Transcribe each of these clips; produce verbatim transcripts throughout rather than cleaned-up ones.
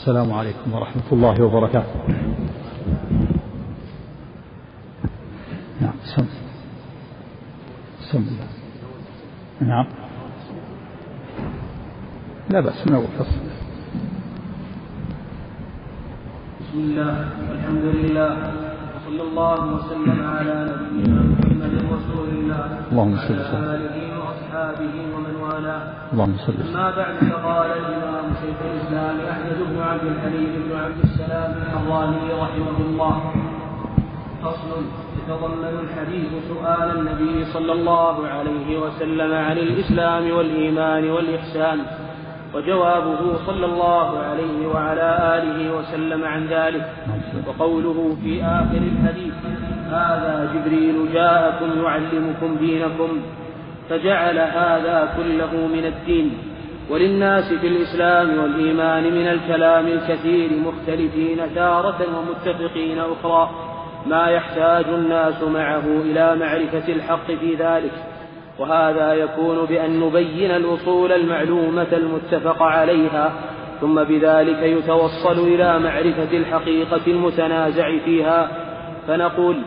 السلام عليكم ورحمة الله وبركاته. نعم سم سم نعم لا بأس من أول فصل. بسم الله والحمد لله وصلى الله وسلم على نبينا محمد رسول الله اللهم صل وسلم وعلى آله وأصحابه ومن والاه. اللهم صل وسلم. أما بعد، فقال الإمام شيخ الإسلام أحمد بن عبد الحليم بن عبد السلام الحراني رحمه الله: فصل. يتضمن الحديث سؤال النبي صلى الله عليه وسلم عن الإسلام والإيمان والإحسان، وجوابه صلى الله عليه وعلى آله وسلم عن ذلك. وقوله في آخر الحديث: هذا جبريل جاءكم يعلمكم دينكم، فجعل هذا كله من الدين. وللناس في الإسلام والإيمان من الكلام الكثير مختلفين تارة ومتفقين أخرى ما يحتاج الناس معه إلى معرفة الحق في ذلك، وهذا يكون بأن نبين الأصول المعلومة المتفق عليها، ثم بذلك يتوصل إلى معرفة الحقيقة المتنازع فيها. فنقول: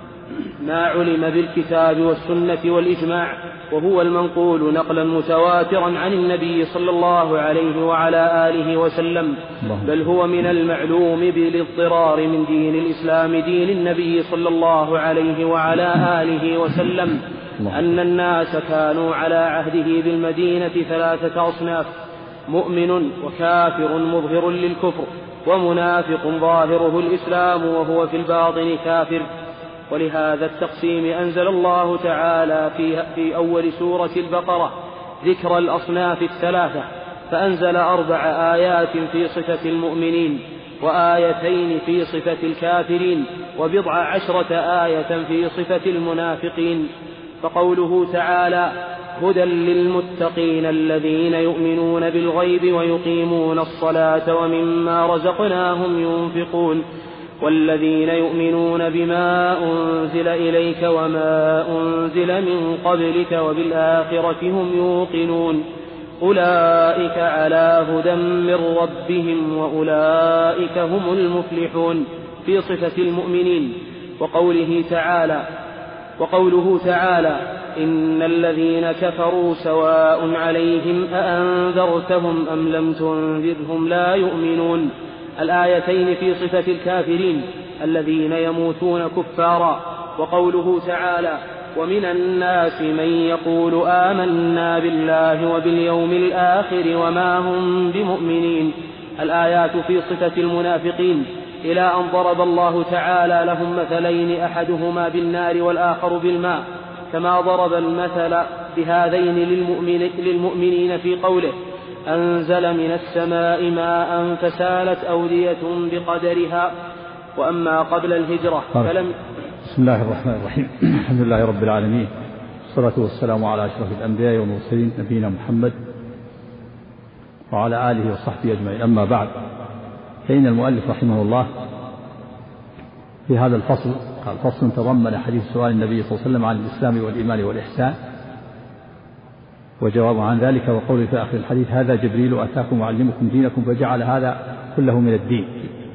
ما علم بالكتاب والسنة والإجماع، وهو المنقول نقلا متواترا عن النبي صلى الله عليه وعلى آله وسلم، بل هو من المعلوم بالاضطرار من دين الإسلام دين النبي صلى الله عليه وعلى آله وسلم، أن الناس كانوا على عهده بالمدينة ثلاثة أصناف: مؤمن وكافر مظهر للكفر، ومنافق ظاهره الإسلام وهو في الباطن كافر. ولهذا التقسيم أنزل الله تعالى في, في أول سورة البقرة ذكر الأصناف الثلاثة، فأنزل أربع آيات في صفة المؤمنين، وآيتين في صفة الكافرين، وبضع عشرة آية في صفة المنافقين. فقوله تعالى: هدى للمتقين الذين يؤمنون بالغيب ويقيمون الصلاة ومما رزقناهم ينفقون، والذين يؤمنون بما أنزل إليك وما أنزل من قبلك وبالآخرة هم يوقنون، أولئك على هدى من ربهم وأولئك هم المفلحون، في صفة المؤمنين. وقوله تعالى وقوله تعالى: إن الذين كفروا سواء عليهم أأنذرتهم أم لم تنذرهم لا يؤمنون، الآيتين في صفة الكافرين الذين يموتون كفارا. وقوله تعالى: ومن الناس من يقول آمنا بالله وباليوم الآخر وما هم بمؤمنين، الآيات في صفة المنافقين، إلى أن ضرب الله تعالى لهم مثلين أحدهما بالنار والآخر بالماء، كما ضرب المثل بهذين للمؤمن للمؤمنين في قوله: أنزل من السماء ماء فسالت أودية بقدرها. وأما قبل الهجرة فلم. بسم الله الرحمن الرحيم. الحمد لله رب العالمين، والصلاة والسلام على أشرف الأنبياء والمرسلين نبينا محمد وعلى آله وصحبه أجمعين. أما بعد، فإن المؤلف رحمه الله في هذا الفصل قال: فصل تضمن حديث سؤال النبي صلى الله عليه وسلم عن الإسلام والإيمان والإحسان، وجواب عن ذلك. وقوله في آخر الحديث: هذا جبريل أتاكم يعلمكم دينكم، فجعل هذا كله من الدين.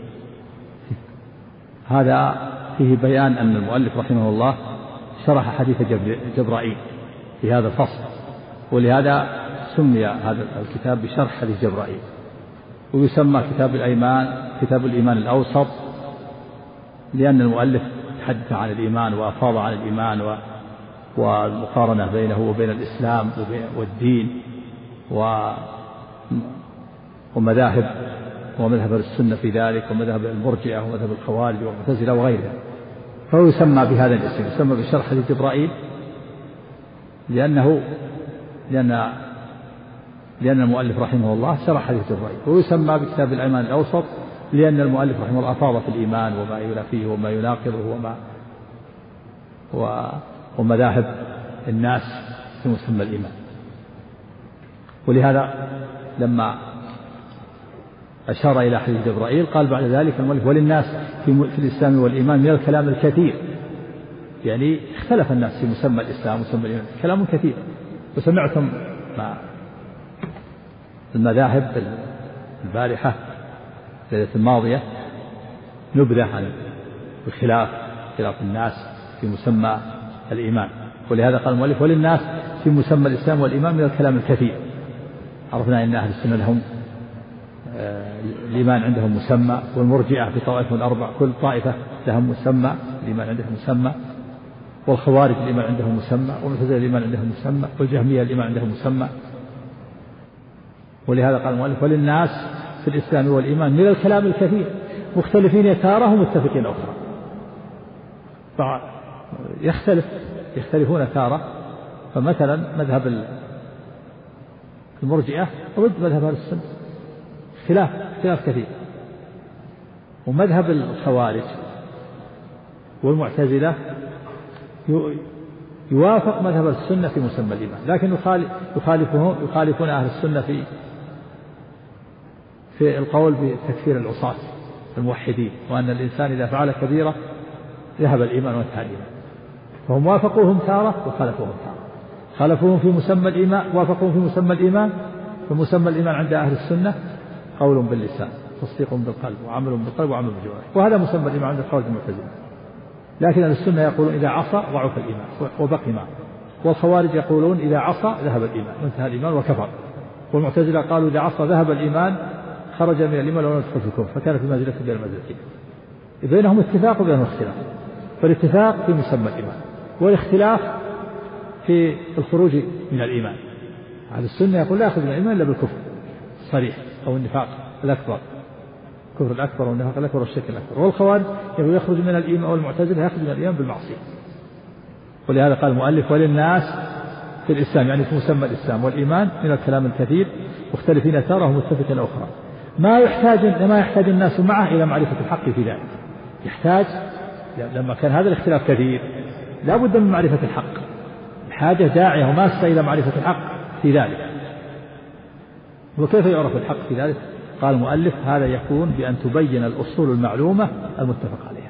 هذا فيه بيان أن المؤلف رحمه الله شرح حديث جبرائيل في هذا الفصل، ولهذا سمي هذا الكتاب بشرح حديث جبرائيل. ويسمى كتاب الإيمان كتاب الإيمان الأوسط، لأن المؤلف تحدث عن الإيمان وأفاض عن الإيمان والمقارنة بينه وبين الإسلام والدين ومذاهب ومذهب السنة في ذلك، ومذهب المرجئة ومذهب الخوارج والمعتزلة وغيرها، فهو يسمى بهذا الاسم، يسمى بشرح حديث جبرائيل، لأنه لأن لأن المؤلف رحمه الله شرح حديث جبرائيل. ويسمى بكتاب الإيمان الأوسط لأن المؤلف رحمه الله أفاض في الإيمان وما ينافيه وما يناقضه وما ومذاهب الناس في مسمى الإيمان. ولهذا لما أشار إلى حديث جبرائيل قال بعد ذلك المؤلف: وللناس في, في الإسلام والإيمان من الكلام الكثير، يعني اختلف الناس في مسمى الإسلام ومسمى الإيمان كلام كثير. وسمعتم مع المذاهب البارحة الليلة الماضية نبذة عن الخلاف خلاف الناس في مسمى الإيمان، ولهذا قال المؤلف وللناس في مسمى الإسلام والإيمان من الكلام الكثير. عرفنا أن أهل السنة لهم الإيمان عندهم مسمى، والمرجئة في طوائف الأربع كل طائفة لهم مسمى، الإيمان عندهم مسمى، والخوارج الإيمان عندهم مسمى، والمعتزلة الإيمان عندهم مسمى، والجهمية الإيمان عندهم مسمى. ولهذا قال المؤلف وللناس في الإسلام والإيمان من الكلام الكثير مختلفين تارة ومتفقين أخرى. يختلف يختلفون تارة، فمثلا مذهب المرجئة ضد مذهب أهل السنة، خلاف خلاف كثير. ومذهب الخوارج والمعتزلة يوافق مذهب السنة في مسمى الإيمان، لكن يخالفون يخالفون أهل السنة في في القول بتكفير العصاة الموحدين، وأن الإنسان إذا فعل كبيرة ذهب الإيمان وانتهى الإيمان. فهم وافقوهم تارة وخالفوهم تارة، خالفوهم في مسمى الإيمان، وافقوهم في مسمى الإيمان. فمسمى الإيمان عند أهل السنة قول باللسان، تصديق بالقلب، وعمل بالقلب، وعمل بالجوارح، وهذا مسمى الإيمان عند الخوارج المعتزلة. لكن أهل السنة يقولون إذا عصى ضعف الإيمان وبقي معه، والخوارج يقولون إذا عصى ذهب الإيمان وانتهى الإيمان وكفر، والمعتزلة قالوا إذا عصى ذهب الإيمان خرج من الإيمان ولم يدخل في الكفر، فكانت المنزلة بين المنزلتين. بينهم اتفاق وبينهم اختلاف، فالاتفاق في مسمى الإيمان والاختلاف في الخروج من الإيمان. أهل السنة يقول لا يخرج من الإيمان إلا بالكفر الصريح أو النفاق الأكبر، الكفر الأكبر والنفاق الأكبر والشرك الأكبر. والخوارج يقول يخرج من الإيمان، والمعتزلة يخرج من الإيمان بالمعصية. ولهذا قال المؤلف وللناس في الإسلام، يعني في مسمى الإسلام والإيمان من الكلام الكثير مختلفين تارة ومتفقين أخرى، ما يحتاج ما يحتاج الناس معه إلى معرفة الحق في ذلك. يحتاج لما كان هذا الاختلاف كثير لا بد من معرفة الحق، الحاجة داعية وماسة إلى معرفة الحق في ذلك. وكيف يعرف الحق في ذلك؟ قال المؤلف هذا يكون بأن تبين الأصول المعلومة المتفق عليها،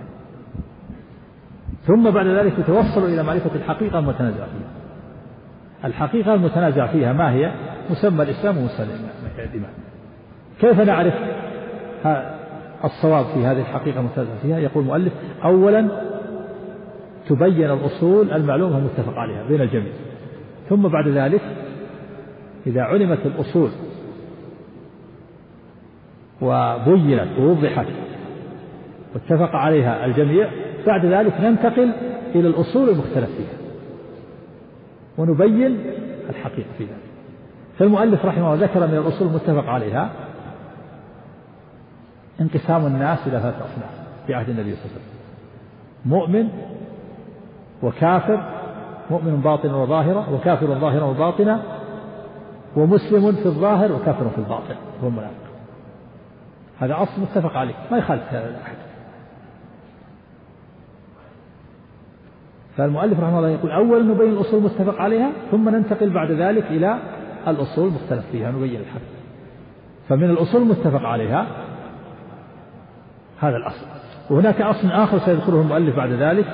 ثم بعد ذلك يتوصل إلى معرفة الحقيقة المتنازع فيها. الحقيقة المتنازع فيها ما هي؟ مسمى الإسلام ومسمى الإيمان. كيف نعرف الصواب في هذه الحقيقة المتنازع فيها؟ يقول المؤلف أولا تبين الأصول المعلومة المتفق عليها بين الجميع، ثم بعد ذلك إذا علمت الأصول وبينت ووضحت واتفق عليها الجميع، بعد ذلك ننتقل إلى الأصول المختلف فيها ونبين الحقيقة في ذلك. فالمؤلف رحمه الله ذكر من الأصول المتفق عليها انقسام الناس إلى ثلاثة أصناف في عهد النبي صلى الله عليه وسلم: مؤمن وكافر، مؤمن باطنا وظاهرا، وكافر ظاهرا وباطنا، ومسلم في الظاهر وكافر في الباطن هو المنافق. هذا أصل متفق عليه ما يخالف أحد. فالمؤلف رحمه الله يقول أولا نبين الأصول المتفق عليها، ثم ننتقل بعد ذلك إلى الأصول المختلف فيها نبين الحق. فمن الأصول المتفق عليها هذا الأصل. وهناك أصل آخر سيذكره المؤلف بعد ذلك،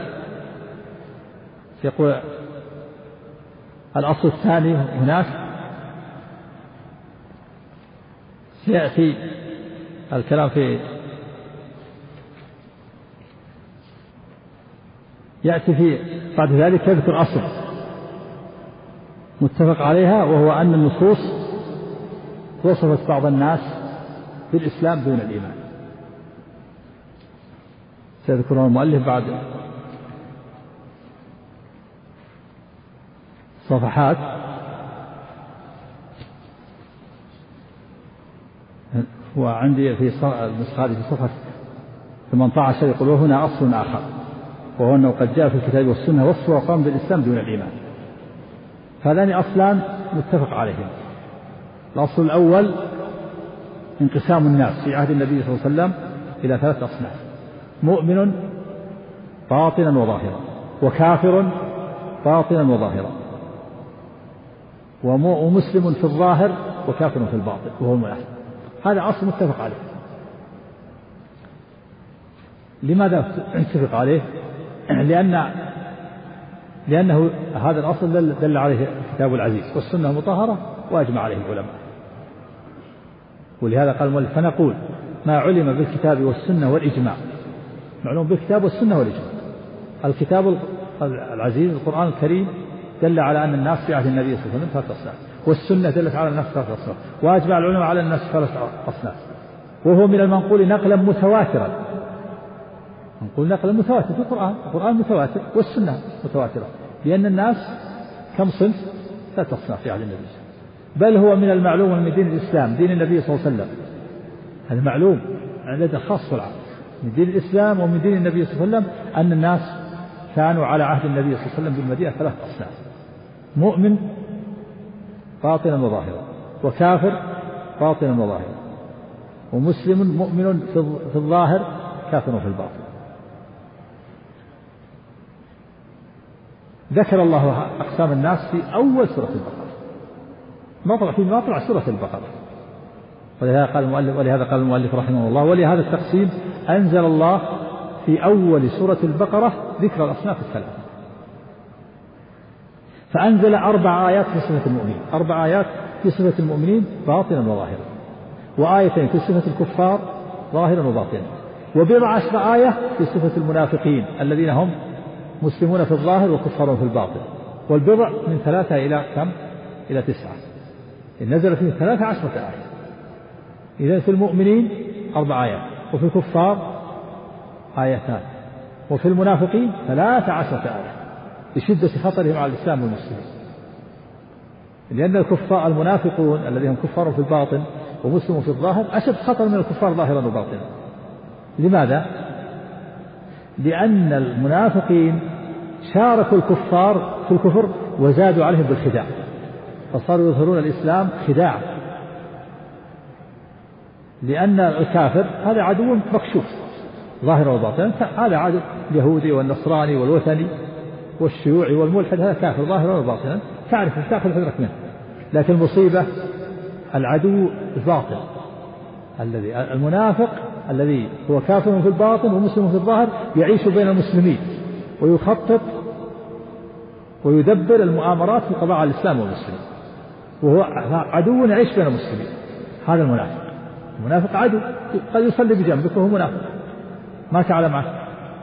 يقول الأصل الثاني هناك سيأتي الكلام في يأتي في بعد ذلك يذكر أصل متفق عليها، وهو أن النصوص وصفت بعض الناس بالإسلام دون الإيمان. سيذكرون المؤلف بعد صفحات وعندي في النسخة في صفحة ثمانية عشر يقول وهنا أصل آخر، وهو أنه قد جاء في الكتاب والسنة وصف وقام بالإسلام دون الإيمان. هذان أصلان متفق عليهم. الأصل الأول انقسام الناس في عهد النبي صلى الله عليه وسلم إلى ثلاثة أصناف: مؤمن باطنا وظاهرا، وكافر باطنا وظاهرا، ومسلم في الظاهر وكافر في الباطن وهو المنافق. هذا أصل متفق عليه. لماذا اتفق عليه؟ لأن لأنه هذا الأصل دل عليه الكتاب العزيز والسنة المطهرة وأجمع عليه العلماء. ولهذا قال المؤلف فنقول ما علم بالكتاب والسنة والإجماع. معلوم بالكتاب والسنة والإجماع. الكتاب العزيز القرآن الكريم دل على أن الناس في عهد النبي صلى الله عليه وسلم ثلاث أصناف، والسنة دلت على الناس ثلاث أصناف، وأجمع العلماء على الناس ثلاث أصناف، وهو من المنقول نقلا متواترا. نقول نقلا متواتر في القرآن، القرآن متواتر والسنة متواترة، لأن الناس كم صنف؟ ثلاث أصناف في عهد النبي صلى الله عليه وسلم. بل هو من المعلوم من دين الإسلام، دين النبي صلى الله عليه وسلم، هذا معلوم عند الخاص والعام، من دين الإسلام ومن دين النبي صلى الله عليه وسلم أن الناس كانوا على عهد النبي صلى الله عليه وسلم بالمدينة ثلاث أصناف: مؤمن باطنا وظاهرا، وكافر باطنا وظاهرا، ومسلم مؤمن في الظاهر كافر في الباطن. ذكر الله أقسام الناس في أول سورة البقرة، مطلع في مطلع سورة البقرة، ولهذا قال المؤلف ولهذا قال المؤلف رحمه الله: ولهذا التقسيم أنزل الله في أول سورة البقرة ذكر الأصناف الثلاثة، فأنزل أربع آيات في صفة المؤمنين، أربع آيات في صفة المؤمنين باطنا وظاهرا، وآيتين في صفة الكفار ظاهرا وباطنا، وبضع عشر آية في صفة المنافقين الذين هم مسلمون في الظاهر وكفار في الباطن، والبضع من ثلاثة إلى كم؟ إلى تسعة، نزل فيه ثلاثة عشرة آية. إذن في المؤمنين أربع آيات، وفي الكفار آيتان، وفي المنافقين ثلاثة عشرة آية لشدة خطرهم على الإسلام والمسلمين، لأن الكفار المنافقون الذين هم كفار في الباطن ومسلمون في الظاهر أشد خطر من الكفار ظاهرا وباطنا. لماذا؟ لأن المنافقين شاركوا الكفار في الكفر وزادوا عليهم بالخداع، فصاروا يظهرون الإسلام خداعا، لأن الكافر هذا عدو مكشوف ظاهرا وباطنا، هذا عدو اليهودي والنصراني والوثني والشيوعي والملحد، هذا كافر ظاهرا وباطنا، تعرف تأخذ حذرك منه. لكن المصيبة العدو الباطن الذي المنافق الذي هو كافر في الباطن ومسلم في الظاهر، يعيش بين المسلمين ويخطط ويدبر المؤامرات في قضاء على الإسلام والمسلمين، وهو عدو يعيش بين المسلمين. هذا المنافق، المنافق عدو قد يصلي بجنبك وهو منافق ما تعلم عنه.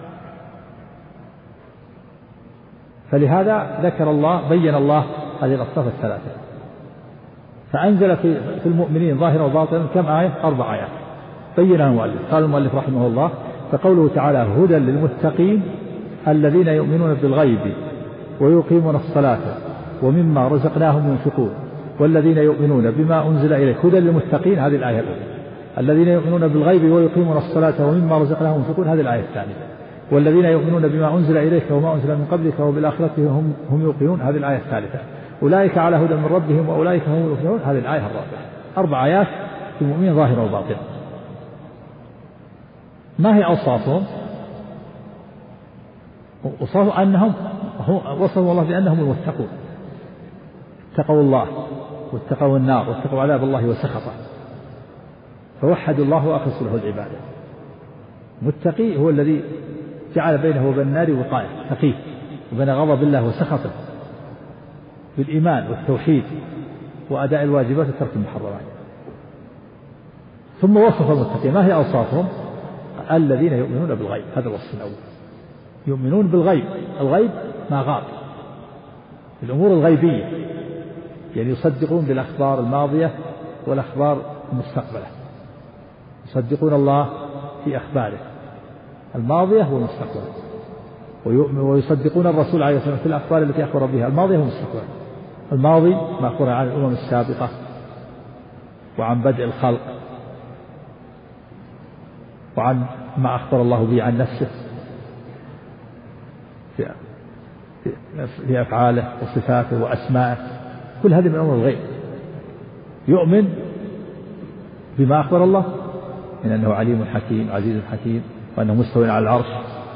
فلهذا ذكر الله بين الله هذه الأصناف الثلاثة، فأنزل في في المؤمنين ظاهرا وباطنا كم آية؟ أربع آيات بينها المؤلف. قال المؤلف رحمه الله: فقوله تعالى: هدى للمتقين الذين يؤمنون بالغيب ويقيمون الصلاة ومما رزقناهم ينفقون والذين يؤمنون بما أنزل إليك. هدى للمتقين هذه الآية الأولى، الذين يؤمنون بالغيب ويقيمون الصلاة ومما رزقناهم ينفقون هذه الآية الثانية، والذين يؤمنون بما أنزل إليك وما أنزل من قبلك وبالآخرة هم هم يوقنون هذه الآية الثالثة، أولئك على هدى من ربهم وأولئك هم المفلحون هذه الآية الرابعة. أربع آيات في المؤمنين ظاهرة وباطنة. ما هي أوصافهم؟ وصفوا أنهم وصفوا الله بأنهم المتقون، اتقوا الله واتقوا النار واتقوا عذاب الله وسخطه، فوحدوا الله وأخلصوا له العبادة. متقي هو الذي جعل بينه وبين النار وقاية، تقي وبين غضب الله وسخطه بالإيمان والتوحيد وأداء الواجبات وترك المحرمات. ثم وصف المتقين. ما هي أوصافهم؟ الذين يؤمنون بالغيب، هذا الوصف الأول، يؤمنون بالغيب. الغيب ما غاب، الأمور الغيبية، يعني يصدقون بالأخبار الماضية والأخبار المستقبلة، يصدقون الله في أخباره الماضية والمستقبلة، ويصدقون الرسول عليه الصلاة والسلام في الأخبار التي أخبر بها الماضية والمستقبلة. الماضي ما أخبر عن الأمم السابقة وعن بدء الخلق وعن ما أخبر الله به عن نفسه في, في أفعاله وصفاته وأسمائه، كل هذه من أمور الغيب. يؤمن بما أخبر الله من أنه عليم حكيم عزيز حكيم، وأنه مستوى على العرش،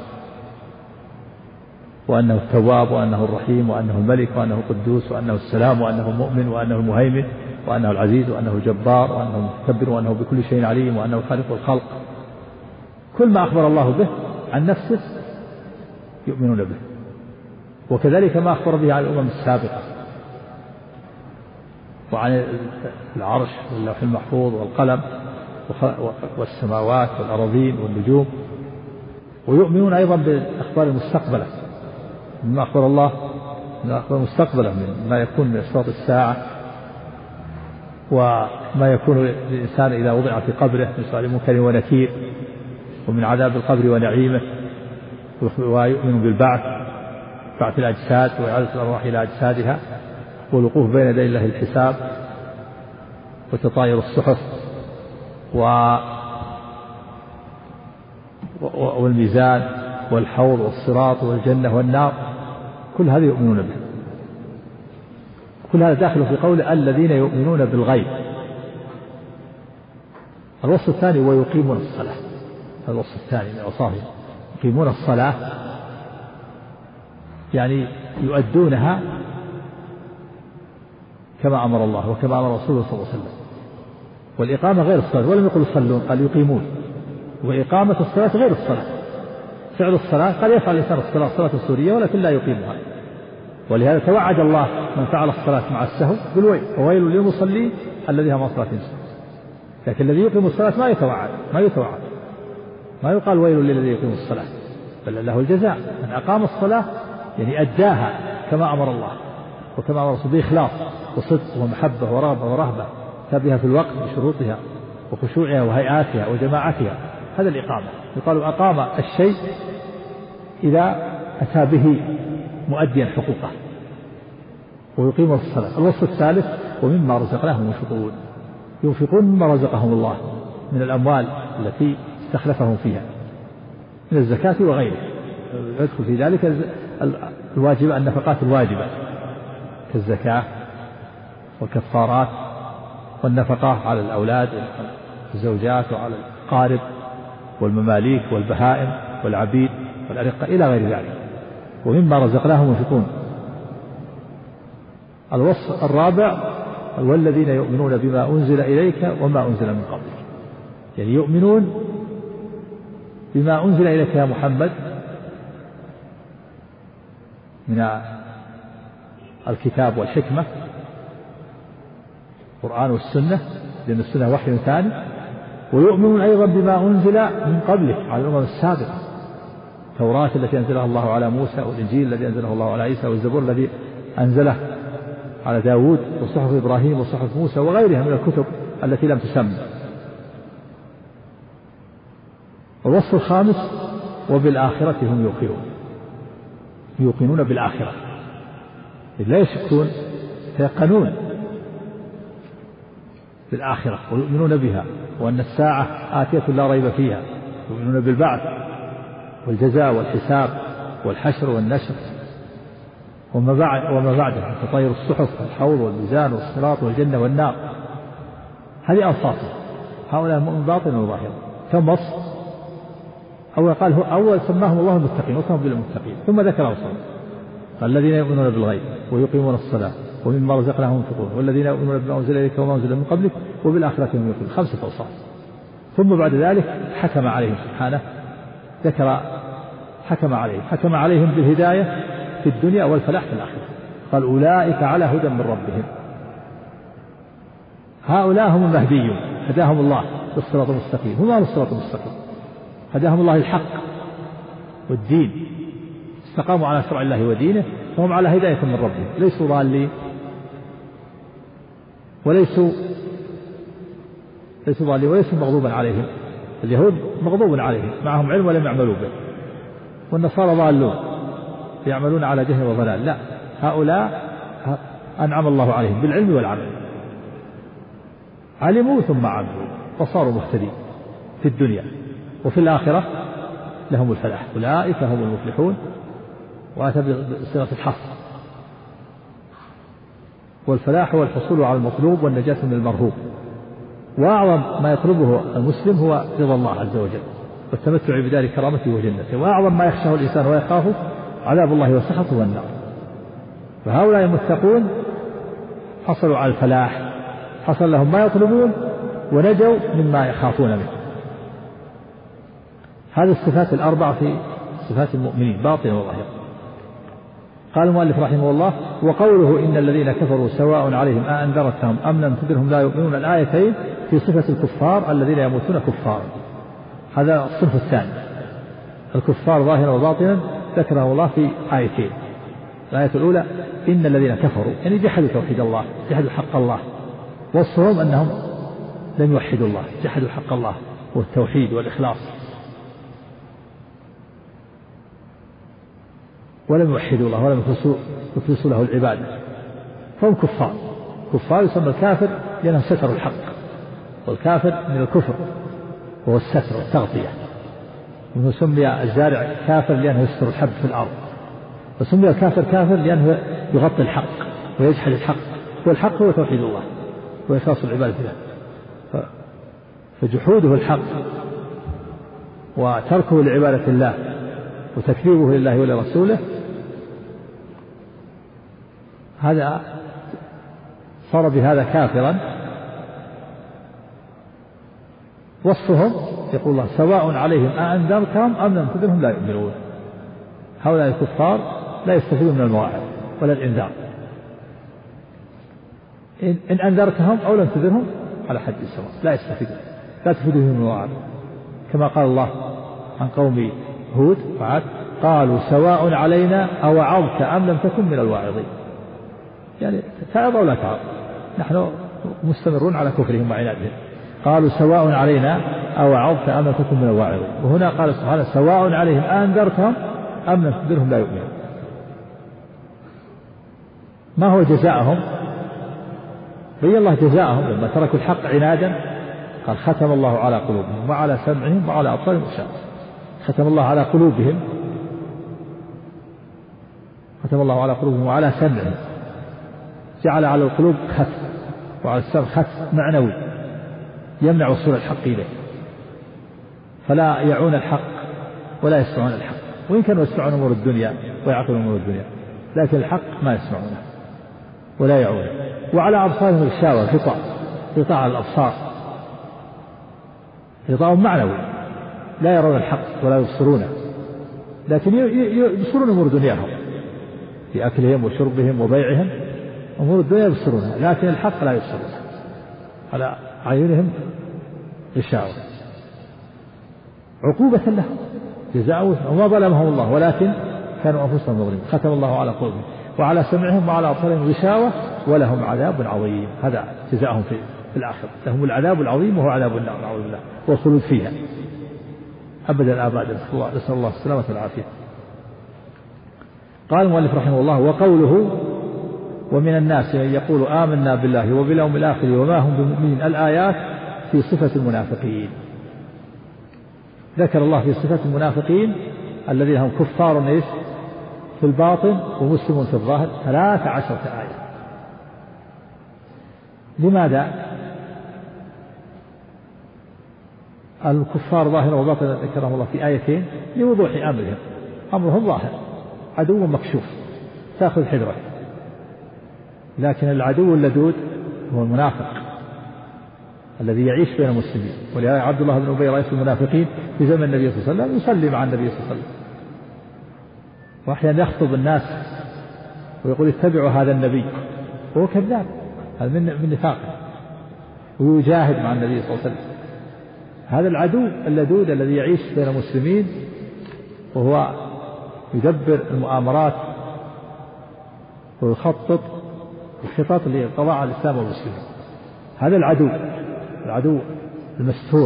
وأنه التواب، وأنه الرحيم، وأنه الملك، وأنه القدوس، وأنه السلام، وأنه المؤمن، وأنه المهيمن، وأنه العزيز، وأنه الجبار، وأنه المتكبر، وأنه بكل شيء عليم، وأنه خالق الخلق. كل ما أخبر الله به عن نفسه يؤمنون به، وكذلك ما أخبر به عن الأمم السابقة وعن العرش واللوح المحفوظ والقلم والسماوات والأراضين والنجوم. ويؤمنون أيضا بالأخبار المستقبلة، مما أخبر الله من أخبار المستقبلة من ما يكون من أشراط الساعة، وما يكون للإنسان إذا وضع في قبره من سؤال منكر ونكير، ومن عذاب القبر ونعيمه. ويؤمن بالبعث، بعث الأجساد وإعادة الأرواح إلى أجسادها، والوقوف بين يدي الله الحساب، وتطاير الصحف، و والميزان والحوض والصراط والجنة والنار، كل هذا يؤمنون به. كل هذا داخل في قوله الذين يؤمنون بالغيب. الوصف الثاني ويقيمون الصلاة، هذا الوصف الثاني من أوصافهم، يقيمون الصلاة يعني يؤدونها كما أمر الله وكما أمر رسوله صلى الله عليه وسلم. والإقامة غير الصلاة، ولم يقل يصلون، قال يقيمون. وإقامة الصلاة غير الصلاة. فعل الصلاة قد يفعل الإنسان الصلاة الصلاة السورية ولكن لا يقيمها، ولهذا توعد الله من فعل الصلاة مع السهو بالويل، وويل للمصلين الذين هم صلاة ينسون. لكن الذي يقيم الصلاة ما يتوعد، ما يتوعد ما يقال ويل للذي يقيم الصلاة، بل له الجزاء. من أقام الصلاة يعني أداها كما أمر الله وكما أمر رسوله بإخلاص وصدق ومحبة ورغبة ورهبة، تبها في الوقت بشروطها وخشوعها وهيئاتها وجماعتها. هذا الإقامة. يقال أقام الشيء إذا أتى به مؤديا حقوقه. ويقيم الصلاة. الوصف الثالث ومما رزقناهم ينفقون، ينفقون مما رزقهم الله من الأموال التي استخلفهم فيها من الزكاة وغيره. يدخل في ذلك الواجبة، النفقات الواجبة كالزكاة والكفارات، والنفقة على الأولاد والزوجات وعلى الأقارب والمماليك والبهائم والعبيد والأرقة إلى غير ذلك. ومما رزقناهم ينفقون. الوصف الرابع والذين يؤمنون بما أنزل إليك وما أنزل من قبلك، يعني يؤمنون بما أنزل إليك يا محمد من الكتاب والحكمة، القرآن والسنة، لأن السنة وحي ثاني. ويؤمنون أيضا بما أنزل من قبلك على الأمم السابقة، التوراة التي أنزلها الله على موسى، والإنجيل الذي أنزله الله على عيسى، والزبور الذي أنزله على داود، وصحف إبراهيم وصحف موسى وغيرها من الكتب التي لم تسمى. الوصف الخامس وبالآخرة هم يوقنون، يوقنون بالآخرة، لا يشكون، يتيقنون بالآخرة ويؤمنون بها، وأن الساعة آتية لا ريب فيها، يؤمنون بالبعث والجزاء والحساب والحشر والنشر وما بعد وما بعده، تطير الصحف والحوض والميزان والصراط والجنة والنار. هذه أوصافهم هؤلاء المؤمن باطن وظاهر. كم وصف؟ أول قال هو أول سماهم الله المتقين، وصفهم بالمتقين، ثم ذكر أوصافهم. الذين يؤمنون بالغيب ويقيمون الصلاة ومما رزقناهم ينفقون والذين يؤمنون بما أنزل إليك وما أنزل من قبلك وبالآخرة هم يوقنون. خمسة أوصاف. ثم بعد ذلك حكم عليهم سبحانه، ذكر حكم عليهم حكم عليهم بالهداية في الدنيا والفلاح في الآخرة. قال أولئك على هدى من ربهم. هؤلاء هم المهديون، هداهم الله بالصراط المستقيم. هم على الصراط المستقيم، هداهم الله الحق والدين، استقاموا على شرع الله ودينه، فهم على هداية من ربهم، ليسوا ضالين وليسوا ليسوا ضالين وليسوا مغضوبا عليهم. اليهود مغضوب عليهم، معهم علم ولم يعملوا به، والنصارى ضالون يعملون على جهل وضلال. لا، هؤلاء أنعم الله عليهم بالعلم والعمل، علموا ثم عملوا فصاروا مهتدين في الدنيا وفي الآخرة لهم الفلاح. أولئك هم المفلحون. وأتى بصيغة الحصر، والفلاح هو الحصول على المطلوب والنجاة من المرهوب. وأعظم ما يطلبه المسلم هو رضا الله عز وجل والتمتع بدار كرامته وجنته، وأعظم ما يخشاه الإنسان ويخافه عذاب الله وسخطه والنار. فهؤلاء المتقون حصلوا على الفلاح، حصل لهم ما يطلبون ونجوا مما يخافون منه. هذه الصفات الأربع في صفات المؤمنين باطن وظاهر. قال المؤلف رحمه الله: وقوله إن الذين كفروا سواء عليهم أأنذرتهم أم لم تنذرهم لا يؤمنون، الآيتين في صفة الكفار الذين يموتون كفارا. هذا الصنف الثاني، الكفار ظاهرا وباطنا ذكره الله في آيتين. الآية الأولى إن الذين كفروا يعني جحدوا توحيد الله، جحدوا حق الله، وصفهم أنهم لم يوحدوا الله، جحدوا حق الله والتوحيد والإخلاص ولم يوحدوا الله ولم يخلصوا له العبادة، فهم كفار. كفار يسمى الكافر لأنهم ستروا الحق، والكافر من الكفر وهو الستر والتغطية، ومن سمي الزارع كافر لأنه يستر الحب في الأرض، وسمي الكافر كافر لأنه يغطي الحق ويجحد الحق، والحق هو توحيد الله وإخلاص العبادة له. فجحوده الحق وتركه لعبادة الله وتكذيبه لله ولرسوله هذا صار بهذا كافرا. وصفهم يقول الله: سواء عليهم أأنذرتهم أم لم تنذرهم لا يؤمنون. هؤلاء الكفار لا يستفيدون من المواعظ ولا الإنذار، إن أنذرتهم أو لم تنذرهم على حد السواء، لا يستفيدون، لا تفيدهم من المواعظ، كما قال الله عن قوم هود وعاد: قالوا سواء علينا أوعظت أم لم تكن من الواعظين. يعني تعظ أو لا تعظ، نحن مستمرون على كفرهم وعنادهم. قالوا سواء علينا أوعظت أم لم تكن من الواعظين. وهنا قال سبحانه: سواء عليهم أنذرتهم أم لم تنذرهم لا يؤمنون. ما هو جزاءهم؟ بين الله جزاءهم لما تركوا الحق عنادا، قال: ختم الله على قلوبهم وعلى سمعهم وعلى أبصارهم غشاوة. ختم الله على قلوبهم، ختم الله على قلوبهم وعلى سمعهم، جعل على القلوب ختم وعلى السمع ختم معنوي يمنع وصول الحق إليه، فلا يعون الحق ولا يسمعون الحق، وإن كانوا يسمعون أمور الدنيا ويعقلون أمور الدنيا، لكن الحق ما يسمعونه ولا يعونه. وعلى أبصارهم غشاوة، غطاء، غطاء على الأبصار، غطاء معنوي، لا يرون الحق ولا يبصرونه، لكن يبصرون أمور دنياهم في أكلهم وشربهم وبيعهم، أمور الدنيا يبصرونها، لكن الحق لا يبصرونه، على عيونهم غشاوة عقوبة لهم، جزاؤهم. وما ظلمهم الله ولكن كانوا أنفسهم ظالمين. ختم الله على قلوبهم وعلى سمعهم وعلى أبصارهم غشاوة ولهم عذاب عظيم. هذا جزاؤهم في الآخرة، لهم العذاب العظيم وهو عذاب النار نعوذ بالله، والخلود فيها أبدا أبدا، نسأل الله السلامة والعافية. قال المؤلف رحمه الله: وقوله ومن الناس من يقول آمنا بالله وباليوم الآخر وما هم بمؤمنين، الآيات في صفة المنافقين. ذكر الله في صفة المنافقين الذين هم كفار إيش في الباطن ومسلمون في الظاهر ثلاث عشرة آية. لماذا؟ الكفار ظاهرا وباطنا ذكرهم الله في آيتين لوضوح أمرهم، أمرهم ظاهر، عدو مكشوف تأخذ حذرك، لكن العدو اللدود هو المنافق الذي يعيش بين المسلمين. ولهذا عبد الله بن أبي رئيس المنافقين في زمن النبي صلى الله عليه وسلم يصلي مع النبي صلى الله عليه وسلم، وأحيانا يخطب الناس ويقول اتبعوا هذا النبي، وهو كذاب، هذا من من نفاقه، ويجاهد مع النبي صلى الله عليه وسلم. هذا العدو اللدود الذي يعيش بين المسلمين وهو يدبر المؤامرات ويخطط الخطط لقضاء على الإسلام والمسلمين. هذا العدو، العدو المستور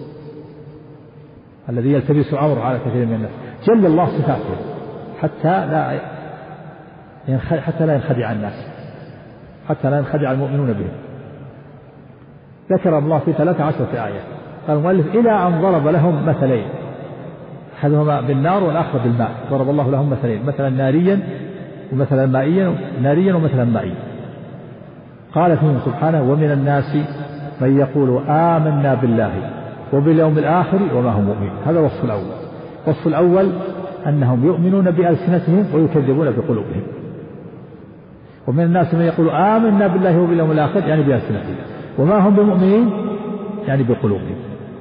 الذي يلتبس عمره على كثير من الناس. جل الله صفاته حتى لا حتى لا ينخدع الناس، حتى لا ينخدع المؤمنون به. ذكر الله في ثلاث عشرة آية. قال المؤلف: إلى أن ضرب لهم مثلين، أحدهما بالنار والآخر بالماء. ضرب الله لهم مثلين، مثلا ناريا ومثلا مائيا، ناريا ومثلا مائيا. قال فيهم سبحانه: ومن الناس من يقول آمنا بالله وباليوم الآخر وما هم مؤمنون. هذا الوصف الأول. الوصف الأول أنهم يؤمنون بألسنتهم ويكذبون بقلوبهم. ومن الناس من يقول آمنا بالله وباليوم الآخر يعني بألسنتهم، وما هم بمؤمنين يعني بقلوبهم.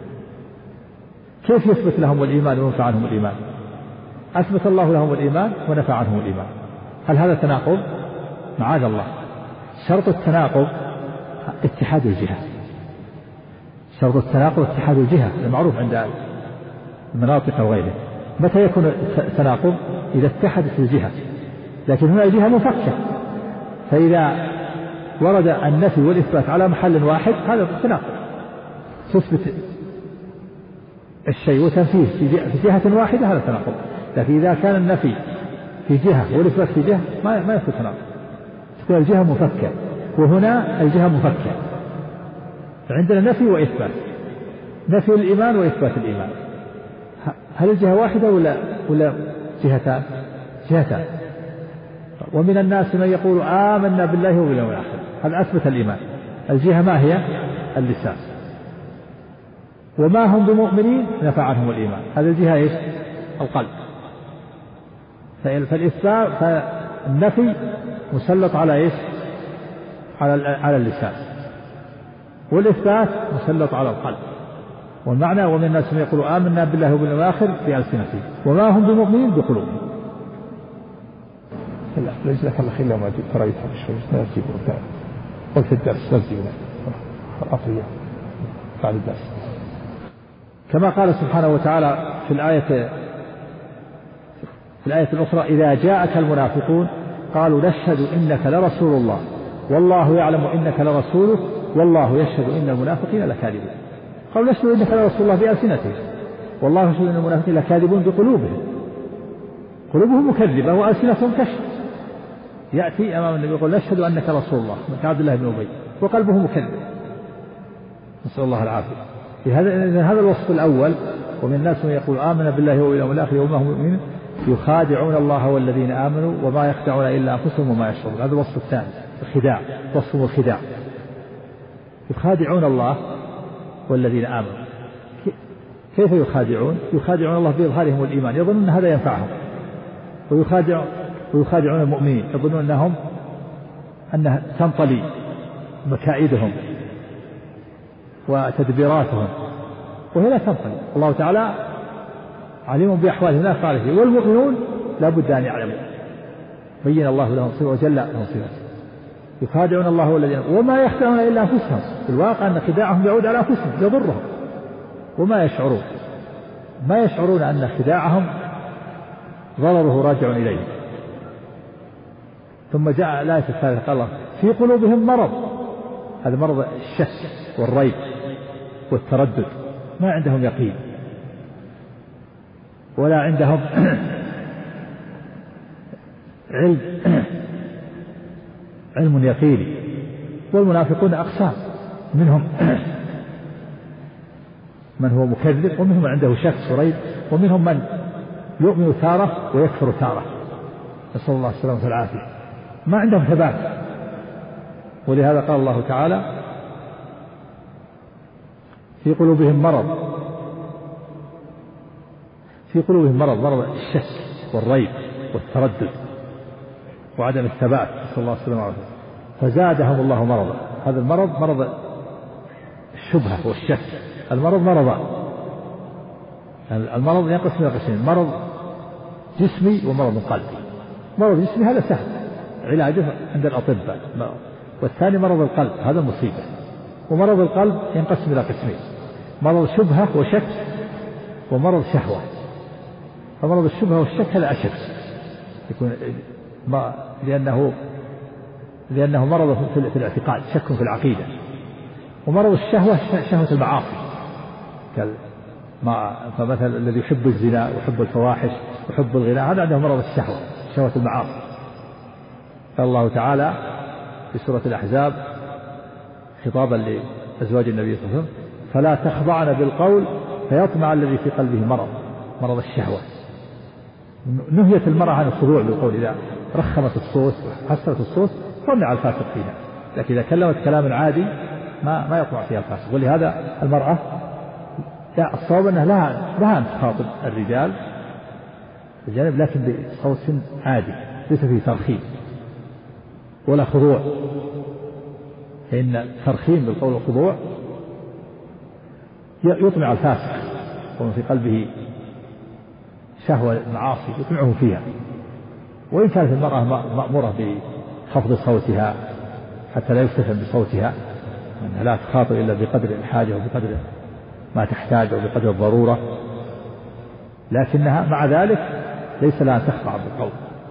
كيف يثبت لهم الإيمان وينفع عنهم الإيمان؟ أثبت الله لهم الإيمان ونفع عنهم الإيمان. هل هذا تناقض؟ معاذ الله. شرط التناقض اتحاد الجهة، شرط التناقض اتحاد الجهة المعروف عند المناطق وغيره. متى يكون التناقض؟ إذا اتحدت الجهة، لكن هنا الجهة مفكة، فإذا ورد النفي والإثبات على محل واحد هذا تناقض، تثبت الشيء وتنفيه في جهة واحدة هذا تناقض. لكن إذا كان النفي في جهة والإثبات في جهة ما ما يكون تناقض، تكون الجهة مفكة، وهنا الجهة مفكة. عندنا نفي وإثبات، نفي الإيمان وإثبات الإيمان، هل الجهة واحدة ولا ولا جهتان؟ جهتان. ومن الناس من يقول آمنا بالله وباليوم الآخر، هذا أثبت الإيمان. الجهة ما هي؟ اللسان. وما هم بمؤمنين نفى عنهم الإيمان، هذا الجهة إيش؟ القلب. فالإثبات فالنفي مسلط على إيش؟ على على اللسان، والإثبات مسلط على القلب. والمعنى ومن الناس من يقول آمنا بالله وباليوم الآخر بألسنتهم وما هم بمؤمنين بقلوبهم. لا ليس لك الله خير لما ترى يتحب شوي نرجع قلت في الدرس نرجع الأطرية بعد الدرس. كما قال سبحانه وتعالى في الآية في الآية الأخرى إذا جاءك المنافقون قالوا نشهد إنك لرسول الله والله يعلم إنك لرسوله والله يشهد إن المنافقين لكاذبون. قالوا نشهد إنك لرسول الله بألسنتهم والله يشهد إن المنافقين لكاذبون بقلوبهم، قلوبهم مكذبة وألسنتهم كشف. يأتي أمام النبي يقول نشهد أنك رسول الله من عبد الله بن أبي وقلبه مكذب، نسأل الله العافية. هذا هذا الوصف الأول. ومن الناس من يقول آمن بالله واليوم الآخر وما هم مؤمنون يخادعون الله والذين آمنوا وما يخدعون إلا أنفسهم وما يشعرون. هذا الوصف الثاني، الخداع، وصفهم الخداع. يخادعون الله والذين آمنوا. كيف يخادعون؟ يخادعون الله بإظهارهم الإيمان، يظنون أن هذا ينفعهم، ويخادع ويخادعون المؤمنين يظنون أنهم أنها تنطلي مكائدهم وتدبيراتهم، وهي لا تنطلي. الله تعالى عليم بأحوالهم لا فعله، والمؤمنون لا بد أن يعلموا. بين الله لهم صفة وجل لهم صفة. يخادعون الله والذين وما يخدعون إلا أنفسهم، في الواقع أن خداعهم يعود على أنفسهم يضرهم وما يشعرون، ما يشعرون أن خداعهم ضرره راجع إليهم. ثم جاء الآية الثالثة قال الله في قلوبهم مرض، هذا مرض الشك والريب والتردد، ما عندهم يقين ولا عندهم علم علم يقيني. والمنافقون أقسام، منهم من هو مكذب ومنهم من عنده شك وريب ومنهم من يؤمن تارة ويكفر تارة، نسأل الله السلامة والعافية، ما عندهم ثبات. ولهذا قال الله تعالى في قلوبهم مرض، في قلوبهم مرض، مرض الشك والريب والتردد وعدم الثبات، نسأل الله السلامة والعافية، فزادهم الله مرضا. هذا المرض مرض الشبهة والشك. المرض مرضان، المرض ينقسم إلى قسمين، مرض جسمي ومرض قلبي. مرض جسمي هذا سهل علاجه عند الأطباء، والثاني مرض القلب هذا مصيبة. ومرض القلب ينقسم إلى قسمين، مرض شبهة وشك ومرض شهوة. فمرض الشبهة والشك هذا أشد، يكون ما لأنه لأنه مرض في الاعتقاد، شك في العقيدة. ومرض الشهوة شهوة المعاصي، ما فمثل الذي يحب الزنا ويحب الفواحش ويحب الغناء هذا عنده مرض الشهوة، شهوة المعاصي. قال الله تعالى في سورة الأحزاب خطابا لأزواج النبي صلى الله عليه وسلم فلا تخضعن بالقول فيطمع الذي في قلبه مرض، مرض الشهوة. نهيت المرأة عن الخضوع بالقول، إذا رخمت الصوت حسرت الصوت طمع الفاسق فيها، لكن إذا كلمت كلام عادي ما ما يطمع فيها الفاسق. ولهذا المرأة لا الصواب أنها لها لها أن تخاطب الرجال الجانب، لكن بصوت عادي ليس فيه ترخيم ولا خضوع، فإن الترخيم بالقول والخضوع يطمع الفاسق ومن في قلبه شهوة المعاصي يطمعه فيها. وإن كانت المرأة مأمورة بخفض صوتها حتى لا يفتتن بصوتها، أنها لا تخاطب إلا بقدر الحاجة وبقدر ما تحتاج وبقدر الضرورة، لكنها مع ذلك ليس لها تخضع بالقول.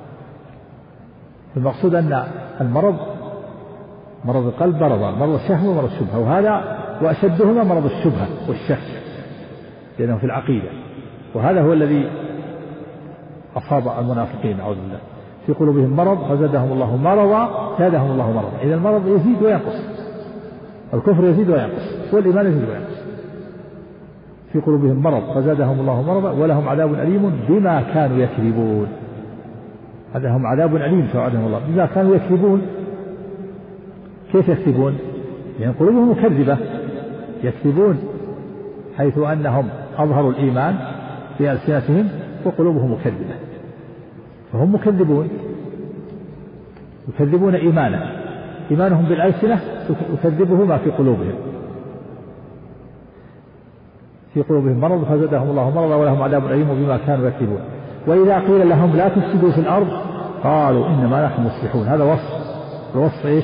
المقصود أن المرض مرض القلب مرضان، مرض الشهوة ومرض الشبهة، وهذا وأشدهما مرض الشبهة والشك لأنه في العقيدة، وهذا هو الذي أصاب المنافقين أعوذ بالله، في قلوبهم مرض فزادهم الله مرضا زادهم الله مرضا. إذا المرض يزيد وينقص، الكفر يزيد وينقص والإيمان يزيد وينقص. في قلوبهم مرض فزادهم الله مرضا ولهم عذاب أليم بما كانوا يكذبون. هذا هم عذاب أليم توعدهم الله بما كانوا يكذبون. كيف يكذبون؟ لأن قلوبهم مكذبة، يكذبون حيث أنهم أظهروا الإيمان في ألسنتهم وقلوبهم مكذبة، فهم مكذبون، يكذبون إيمانا، إيمانهم بالألسنة يكذبه ما في قلوبهم. في قلوبهم مرض فزادهم الله مرضا ولهم عذاب أليم بما كانوا يكذبون. وإذا قيل لهم لا تفسدوا في الأرض قالوا إنما نحن مصلحون. هذا وصف، الوصف إيش؟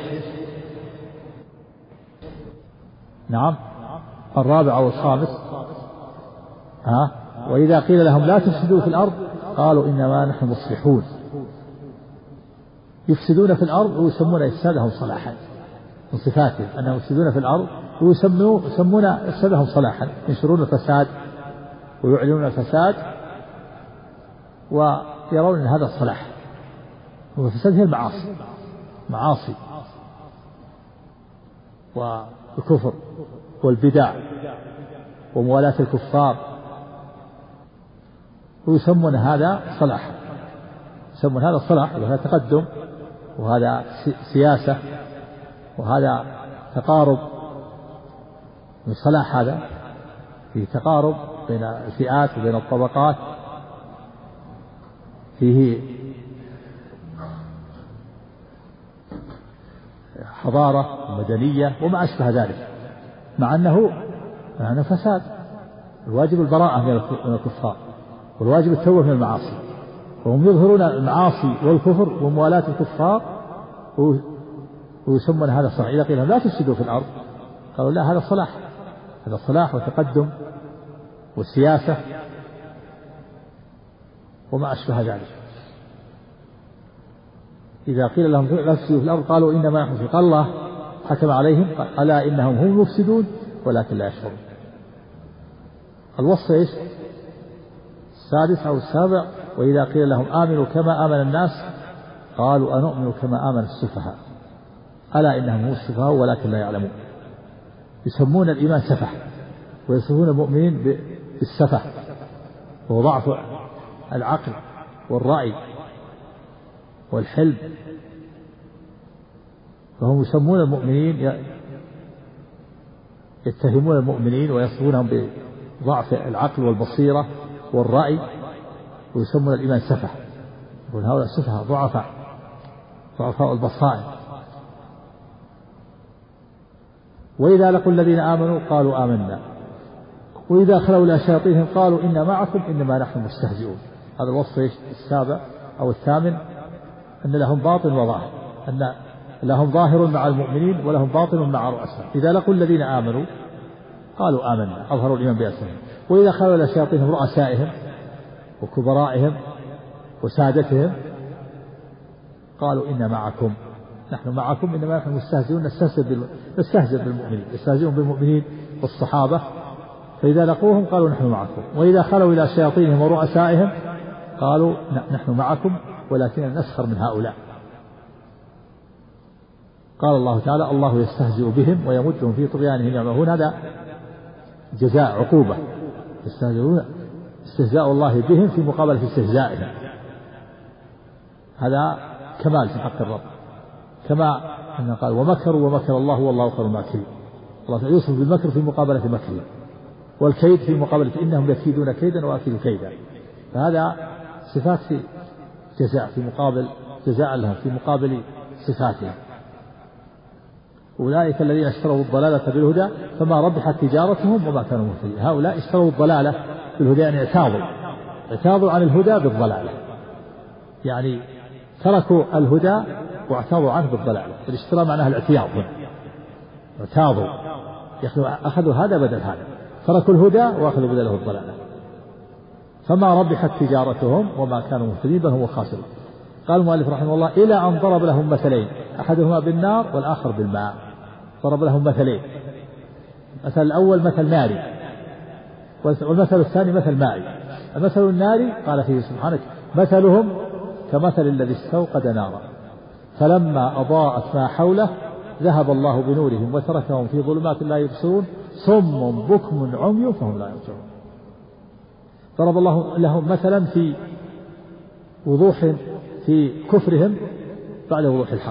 نعم الرابع أو الخامس. ها وإذا قيل لهم لا تفسدوا في الأرض قالوا إنما نحن مصلحون. يفسدون في الأرض ويسمون إفسادهم صلاحا، من صفاتهم أنهم يفسدون في الأرض ويسمون إفسادهم صلاحا، ينشرون الفساد ويعلنون الفساد ويرون أن هذا الصلاح. والفساد هي المعاصي، معاصي والكفر والبدع وموالاة الكفار، ويسمون هذا صلاح، يسمون هذا الصلاح، وهذا تقدم وهذا سياسة وهذا تقارب من صلاح. هذا فيه تقارب بين الفئات وبين الطبقات، فيه حضارة ومدنية وما أشبه ذلك، مع أنه مع أنه فساد. الواجب البراءة من الكفار والواجب التوبة من المعاصي، وهم يظهرون المعاصي والكفر وموالاة الكفار ويسمون هذا صلاح. إذا قيل لا تفسدوا في الأرض قالوا لا، هذا صلاح، هذا صلاح وتقدم والسياسة وما أشبه ذلك. إذا قيل لهم لا تفسدوا في الأرض قالوا إنما نحن مصلحون. قال الله حكم عليهم ألا إنهم هم المفسدون ولكن لا يشعرون. الوصف إيش؟ السادس أو السابع. وإذا قيل لهم آمنوا كما آمن الناس قالوا أنؤمن كما آمن السفهاء ألا إنهم هم السفهاء ولكن لا يعلمون. يسمون الإيمان سفه ويصفون المؤمنين بالسفه وهو ضعف العقل والرأي والحلم، فهم يسمون المؤمنين، يتهمون المؤمنين ويصفونهم بضعف العقل والبصيرة والرأي، ويسمون الإيمان سفه، يقول هؤلاء سفهاء ضعفاء ضعفاء البصائر. وإذا لقوا الذين آمنوا قالوا آمنا وإذا خلوا إلى شياطينهم قالوا إنا معكم إنما نحن مستهزئون. هذا الوصف السابع أو الثامن، أن لهم باطن وظاهر، أن لهم ظاهر مع المؤمنين ولهم باطن مع رؤساء. إذا لقوا الذين آمنوا قالوا آمنا، أظهروا الإيمان بأسمائهم. وإذا خلوا إلى شياطينهم رؤسائهم وكبرائهم وسادتهم قالوا إنا معكم نحن معكم إنما نحن مستهزئون، نستهزئ بالمؤمنين، يستهزئون بالمؤمنين والصحابة. فإذا لقوهم قالوا نحن معكم. وإذا خلوا إلى شياطينهم ورؤسائهم قالوا نحن معكم ولكن نسخر من هؤلاء. قال الله تعالى الله يستهزئ بهم ويمدهم في طغيانهم يعمهون. هذا جزاء عقوبة، يستهزئون استهزاء الله بهم في مقابلة استهزائهم، هذا كمال في حق الرب. كما أنه قال ومكروا ومكر الله والله خير الماكرين. الله يوصف بالمكر في مقابلة مكره، والكيد في مقابلة إنهم يكيدون كيدا وأكيد كيدا. فهذا صفات في جزاء في مقابل جزاء لهم في مقابل صفاتهم. أولئك الذين اشتروا الضلالة بالهدى فما ربحت تجارتهم وما كانوا مهتدين. هؤلاء اشتروا الضلالة بالهدى، يعني اعتاضوا اعتاضوا عن الهدى بالضلالة، يعني تركوا الهدى واعتاضوا عنه بالضلالة. الاشتراء معناها الاعتياض، اعتاضوا أخذوا هذا بدل هذا، تركوا الهدى وأخذوا بدله الضلالة، فما ربحت تجارتهم وما كانوا مهتدين بل هم خاسرون. قال المؤلف رحمه الله إلى أن ضرب لهم مثلين أحدهما بالنار والآخر بالماء. ضرب لهم مثلين، مثل الأول مثل ناري والمثل الثاني مثل مائي. المثل الناري قال فيه سبحانه مثلهم كمثل الذي استوقد نارا فلما أضاءت ما حوله ذهب الله بنورهم وتركهم في ظلمات لا يبصرون صم بكم عمي فهم لا يرجعون. ضرب الله لهم مثلا في وضوح في كفرهم بعد وضوح الحق،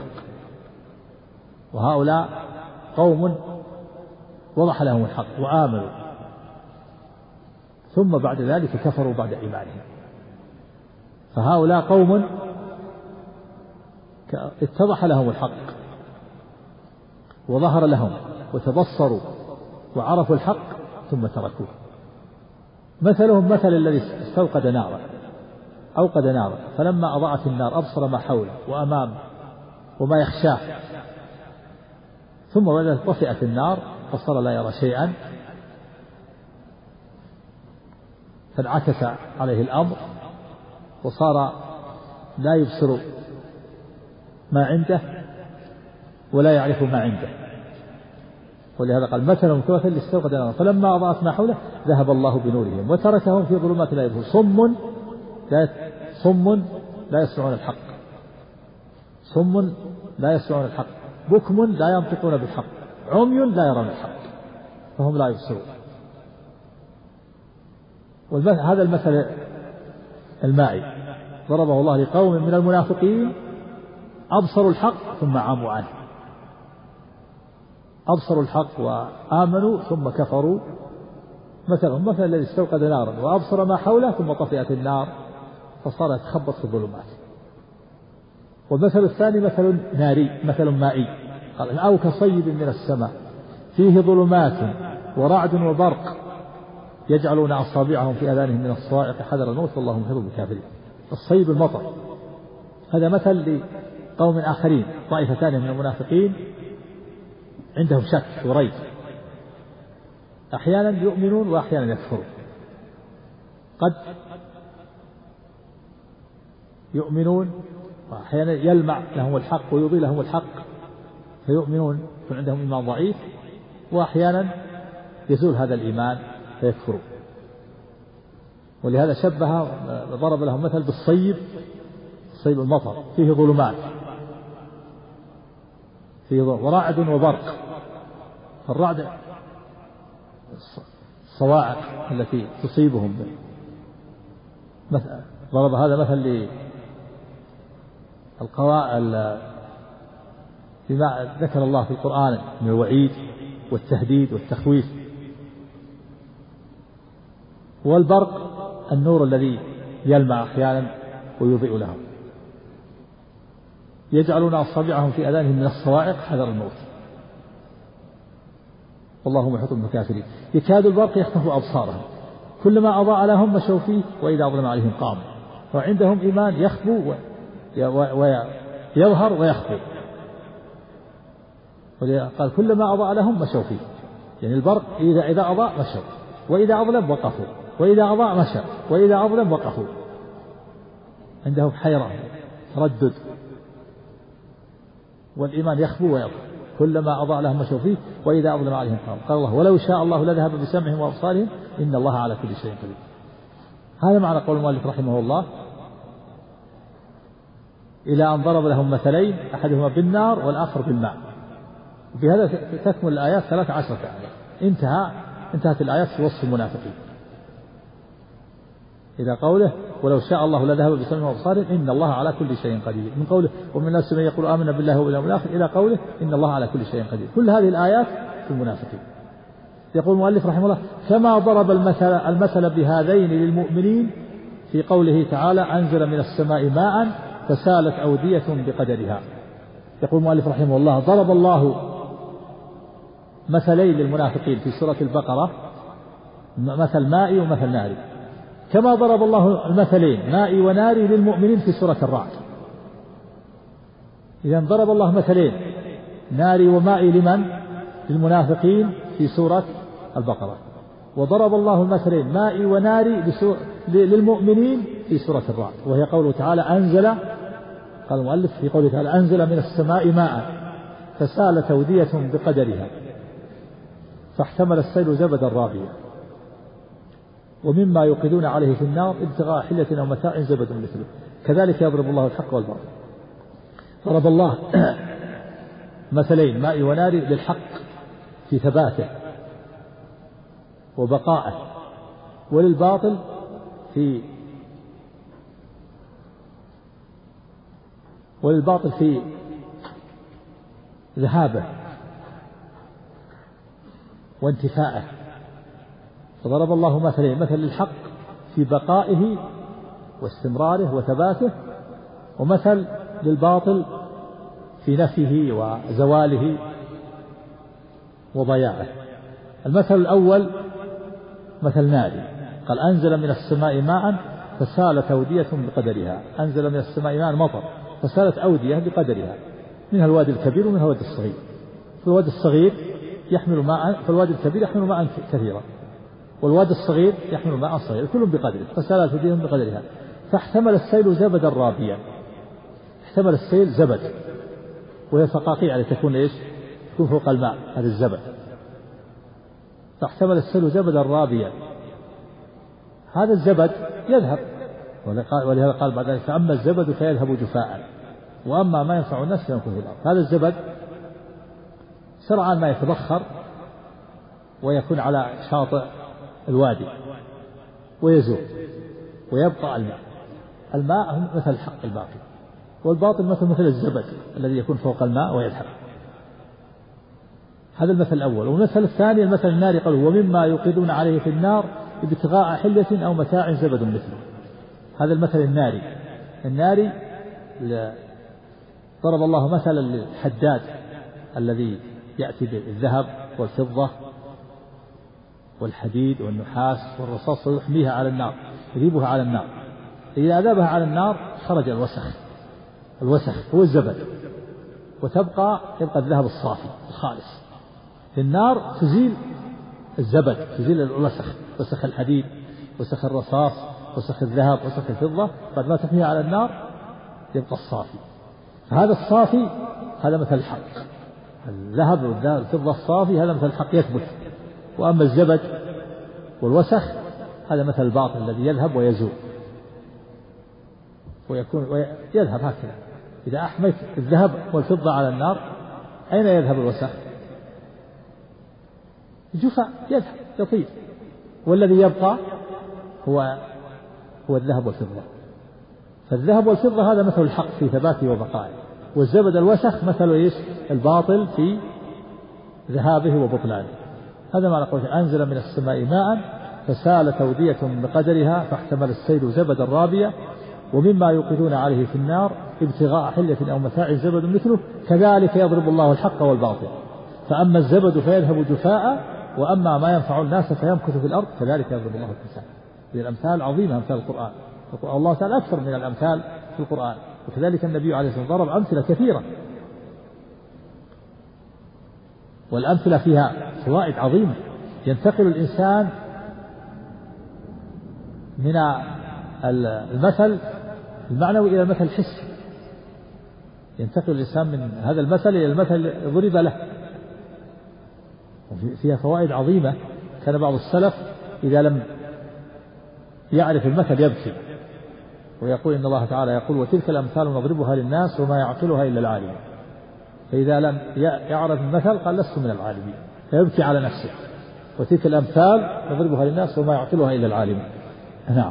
وهؤلاء قوم وضح لهم الحق وآمنوا ثم بعد ذلك كفروا بعد إيمانهم. فهؤلاء قوم اتضح لهم الحق وظهر لهم وتبصروا وعرفوا الحق ثم تركوه. مثلهم مثل الذي استوقد نارا أوقد نارا فلما أضاءت النار أبصر ما حوله وأمامه وما يخشاه ثم بدأت طفئت النار فصار لا يرى شيئا فانعكس عليه الأمر وصار لا يبصر ما عنده ولا يعرف ما عنده. ولهذا قال مثلهم كمثل الذي استوقد نارا فلما أضاءت ما حوله ذهب الله بنورهم وتركهم في ظلمات لا يبصرون صم لا صم لا يسمعون الحق صم لا يسمعون الحق بكم لا ينطقون بالحق عمي لا يرون الحق فهم لا يبصرون. وهذا المثل المائي ضربه الله لقوم من المنافقين أبصروا الحق ثم عموا عنه، أبصروا الحق وآمنوا ثم كفروا. مثلا مثل الذي استوقد نارا وأبصر ما حوله ثم طفئت النار فصار يتخبط في الظلمات. والمثل الثاني مثل ناري مثل مائي قال أو كصيب من السماء فيه ظلمات ورعد وبرق يجعلون أصابعهم في آذانهم من الصواعق حذر الموت والله محيط بالكافرين. الصيب المطر، هذا مثل لقوم آخرين طائفتان من المنافقين عندهم شك وريب، أحيانا يؤمنون وأحيانا يكفرون، قد يؤمنون وأحيانا يلمع لهم الحق ويضي لهم الحق فيؤمنون يكون عندهم إيمان ضعيف، وأحيانا يزول هذا الإيمان فيكفرون. ولهذا شبه ضرب لهم مثل بالصيب، الصيب المطر فيه ظلمات فيه ورعد وبرق. الرعد الصواعق التي تصيبهم مثلا. ضرب هذا مثل للقواعد بما ذكر الله في القرآن من الوعيد والتهديد والتخويف. والبرق النور الذي يلمع أحيانا ويضيء لهم. يجعلون أصابعهم في آذانهم من الصواعق حذر الموت والله محيط بالكافرين. يكاد البرق يخطف أبصارهم كلما أضاء لهم مشوا فيه وإذا أظلم عليهم قاموا. وعندهم إيمان يخبو ويظهر ويخبو. قال كلما أضاء لهم مشوا فيه، يعني البرق إذا إذا أضاء مشوا وإذا أظلم وقفوا وإذا أضاء مشى وإذا أظلم وقفوا. عندهم حيرة تردد، والإيمان يخبو ويظهر كلما أضاء لهم مشوا فيه وإذا أظلم عليهم قاموا. قال الله ولو شاء الله لذهب بسمعهم وأبصارهم إن الله على كل شيء قدير. هذا معنى قول المؤلف رحمه الله إلى أن ضرب لهم مثلين أحدهما بالنار والآخر بالماء. وبهذا تكمل الآيات ثلاث عشرة آية. انتهى انتهت الآيات في وصف المنافقين إذا قوله ولو شاء الله لذهب بسمعهم وأبصارهم إن الله على كل شيء قدير، من قوله ومن الناس من يقول آمنا بالله واليوم الآخر إلى قوله إن الله على كل شيء قدير. كل هذه الآيات في المنافقين. يقول المؤلف رحمه الله كما ضرب المثل المثل بهذين للمؤمنين في قوله تعالى أنزل من السماء ماء فسالت أودية بقدرها. يقول المؤلف رحمه الله ضرب الله مثلين للمنافقين في سورة البقرة، مثل مائي ومثل ناري، كما ضرب الله المثلين مائي وناري للمؤمنين في سورة الرعد. إذا ضرب الله مثلين ناري ومائي لمن؟ للمنافقين في سورة البقرة، وضرب الله المثلين مائي وناري للمؤمنين في سورة الرعد، وهي قوله تعالى أنزل، قال المؤلف في قوله تعالى أنزل من السماء ماء فسالت أودية بقدرها فاحتمل السيل زبدا رابيا ومما يوقدون عليه في النار ابتغاء حلية أو متاع زبد مثله كذلك يضرب الله الحق والباطل. ضرب الله مثلين ماء ونار للحق في ثباته وبقائه، وللباطل في وللباطل في ذهابه وانتفائه. فضرب الله مثلين، مثل للحق في بقائه واستمراره وثباته، ومثل للباطل في نفيه وزواله وضياعه. المثل الأول مثل ناري، قال أنزل من السماء ماء فسالت أودية بقدرها. أنزل من السماء ماء مطر فسالت أودية بقدرها، منها الوادي الكبير ومنها الوادي الصغير. في الوادي الصغير يحمل ماء، فالوادي الكبير يحمل ماء كثيرا، والوادي الصغير يحمل ماء صغير، كل بقدره، فسالت أودية بقدرها فاحتمل السيل زبدا رابيا. احتمل السيل زبد، وهي الفقاقيع التي تكون ايش؟ تكون فوق الماء، هذا الزبد. فاحتمل السيل زبدا رابيا، هذا الزبد يذهب، ولهذا قال بعد ذلك فأما الزبد فيذهب جفاء وأما ما ينفع الناس فيمكث في الأرض. هذا الزبد سرعان ما يتبخر ويكون على شاطئ الوادي ويزول ويبقى الماء. الماء مثل الحق الباقي، والباطل مثل مثل الزبد الذي يكون فوق الماء ويذهب. هذا المثل الأول. والمثل الثاني المثل الناري، قال ومما يوقدون عليه في النار ابتغاء حلية أو متاع زبد مثله. هذا المثل الناري. الناري ضرب الله مثلا للحداد الذي يأتي بالذهب والفضة والحديد والنحاس والرصاص ويحميها على النار، يذيبها على النار. إذا أذابها على النار خرج الوسخ، الوسخ هو الزبد، وتبقى يبقى الذهب الصافي الخالص. في النار تزيل الزبد، تزيل الوسخ، وسخ الحديد وسخ الرصاص وسخ الذهب وسخ الفضة، بعد ما تحميها على النار يبقى الصافي. هذا الصافي هذا مثل الحق، الذهب والفضة الصافي هذا مثل الحق يثبت. وأما الزبد والوسخ هذا مثل الباطل الذي يذهب ويزول ويكون ويذهب هكذا. إذا أحميت الذهب والفضة على النار أين يذهب الوسخ؟ جفاء، يذهب يطير، والذي يبقى هو هو الذهب والفضة. فالذهب والفضة هذا مثل الحق في ثباته وبقائه، والزبد الوسخ مثل ايش؟ الباطل في ذهابه وبطلانه. هذا ما نقول أنزل من السماء ماء فسالت أودية بقدرها فاحتمل السيل زبدا رابيا ومما يوقدون عليه في النار ابتغاء حلية أو متاع زبد مثله كذلك يضرب الله الحق والباطل فأما الزبد فيذهب جفاء وأما ما ينفع الناس فيمكث في الأرض كذلك يضرب الله الأمثال. هذه الأمثال عظيمة، أمثال القرآن. الله تعالى أكثر من الأمثال في القرآن، وكذلك النبي عليه الصلاة والسلام ضرب أمثلة كثيرة، والأمثلة فيها فوائد عظيمة. ينتقل الإنسان من المثل المعنوي إلى المثل الحسي، ينتقل الإنسان من هذا المثل إلى المثل ضرب له، فيها فوائد عظيمة. كان بعض السلف إذا لم يعرف المثل يبكي ويقول إن الله تعالى يقول وتلك الأمثال نضربها للناس وما يعقلها إلا العالم، فإذا لم يعرف المثل قال لست من العالمين، فيبكي على نفسه. وتلك الأمثال نضربها للناس وما يعقلها إلا العالم. نعم.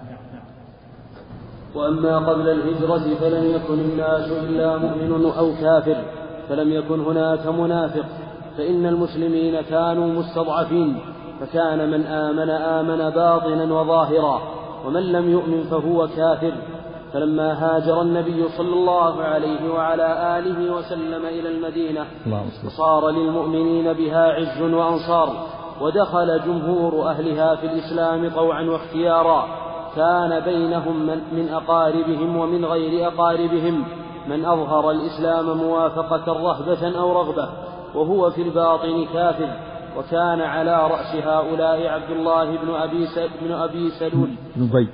وأما قبل الهجرة فلم يكن الناس إلا مؤمن أو كافر، فلم يكن هناك منافق، فإن المسلمين كانوا مستضعفين، فكان من آمن آمن باطنا وظاهرا، ومن لم يؤمن فهو كافر. فلما هاجر النبي صلى الله عليه وعلى آله وسلم إلى المدينة صار للمؤمنين بها عز وأنصار، ودخل جمهور أهلها في الإسلام طوعا واختيارا، كان بينهم من أقاربهم ومن غير أقاربهم، من أظهر الإسلام موافقة رهبة أو رغبة وهو في الباطن كافر. وكان على رأس هؤلاء عبد الله بن أبي, بن أبي سلول نبي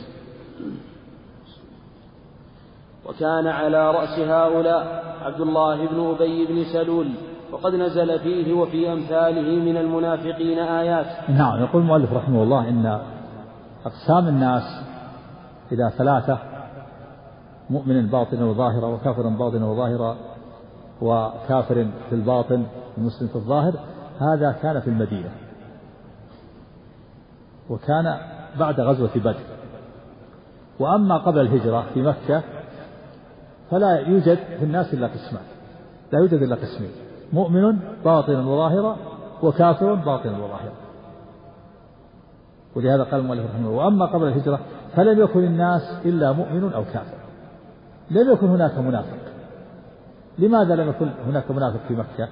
وكان على رأس هؤلاء عبد الله بن أبي بن سلول، وقد نزل فيه وفي أمثاله من المنافقين آيات. نعم. يقول المؤلف رحمه الله إن أقسام الناس إلى ثلاثة: مؤمن باطنا وظاهرا، وكافر باطنا وظاهرا، وكافر في الباطن ومسلم في الظاهر. هذا كان في المدينة، وكان بعد غزوة بدر. وأما قبل الهجرة في مكة فلا يوجد في الناس إلا قسمان، لا يوجد إلا قسمين: مؤمن باطنا وظاهرا، وكافر باطنا وظاهرا. ولهذا قال المؤلف رحمه الله: وأما قبل الهجرة فلم يكن الناس إلا مؤمن أو كافر، لم يكن هناك منافق. لماذا لم يكن هناك منافق في مكة؟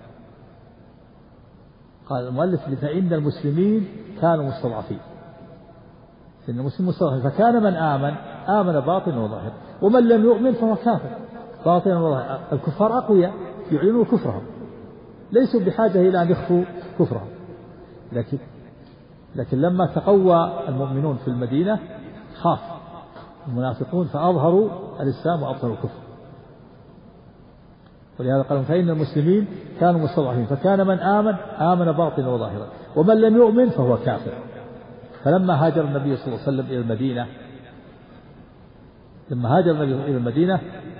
قال المؤلف: فإن المسلمين كانوا مستضعفين، إن المسلمين مستضعفين، فكان من آمن آمن باطنا وظاهرا، ومن لم يؤمن فهو كافر باطنا وظاهرا. الكفار أقوياء يعلنوا كفرهم، ليسوا بحاجة إلى أن يخفوا كفرهم، لكن لكن لما تقوى المؤمنون في المدينة خاف المنافقون فأظهروا الإسلام وأبطلوا الكفر. ولهذا قالوا: فإن المسلمين كانوا مستضعفين، فكان من آمن آمن باطنا وظاهرا، ومن لم يؤمن فهو كافر. فلما هاجر النبي صلى الله عليه وسلم إلى المدينة لما هاجر النبي إلى المدينة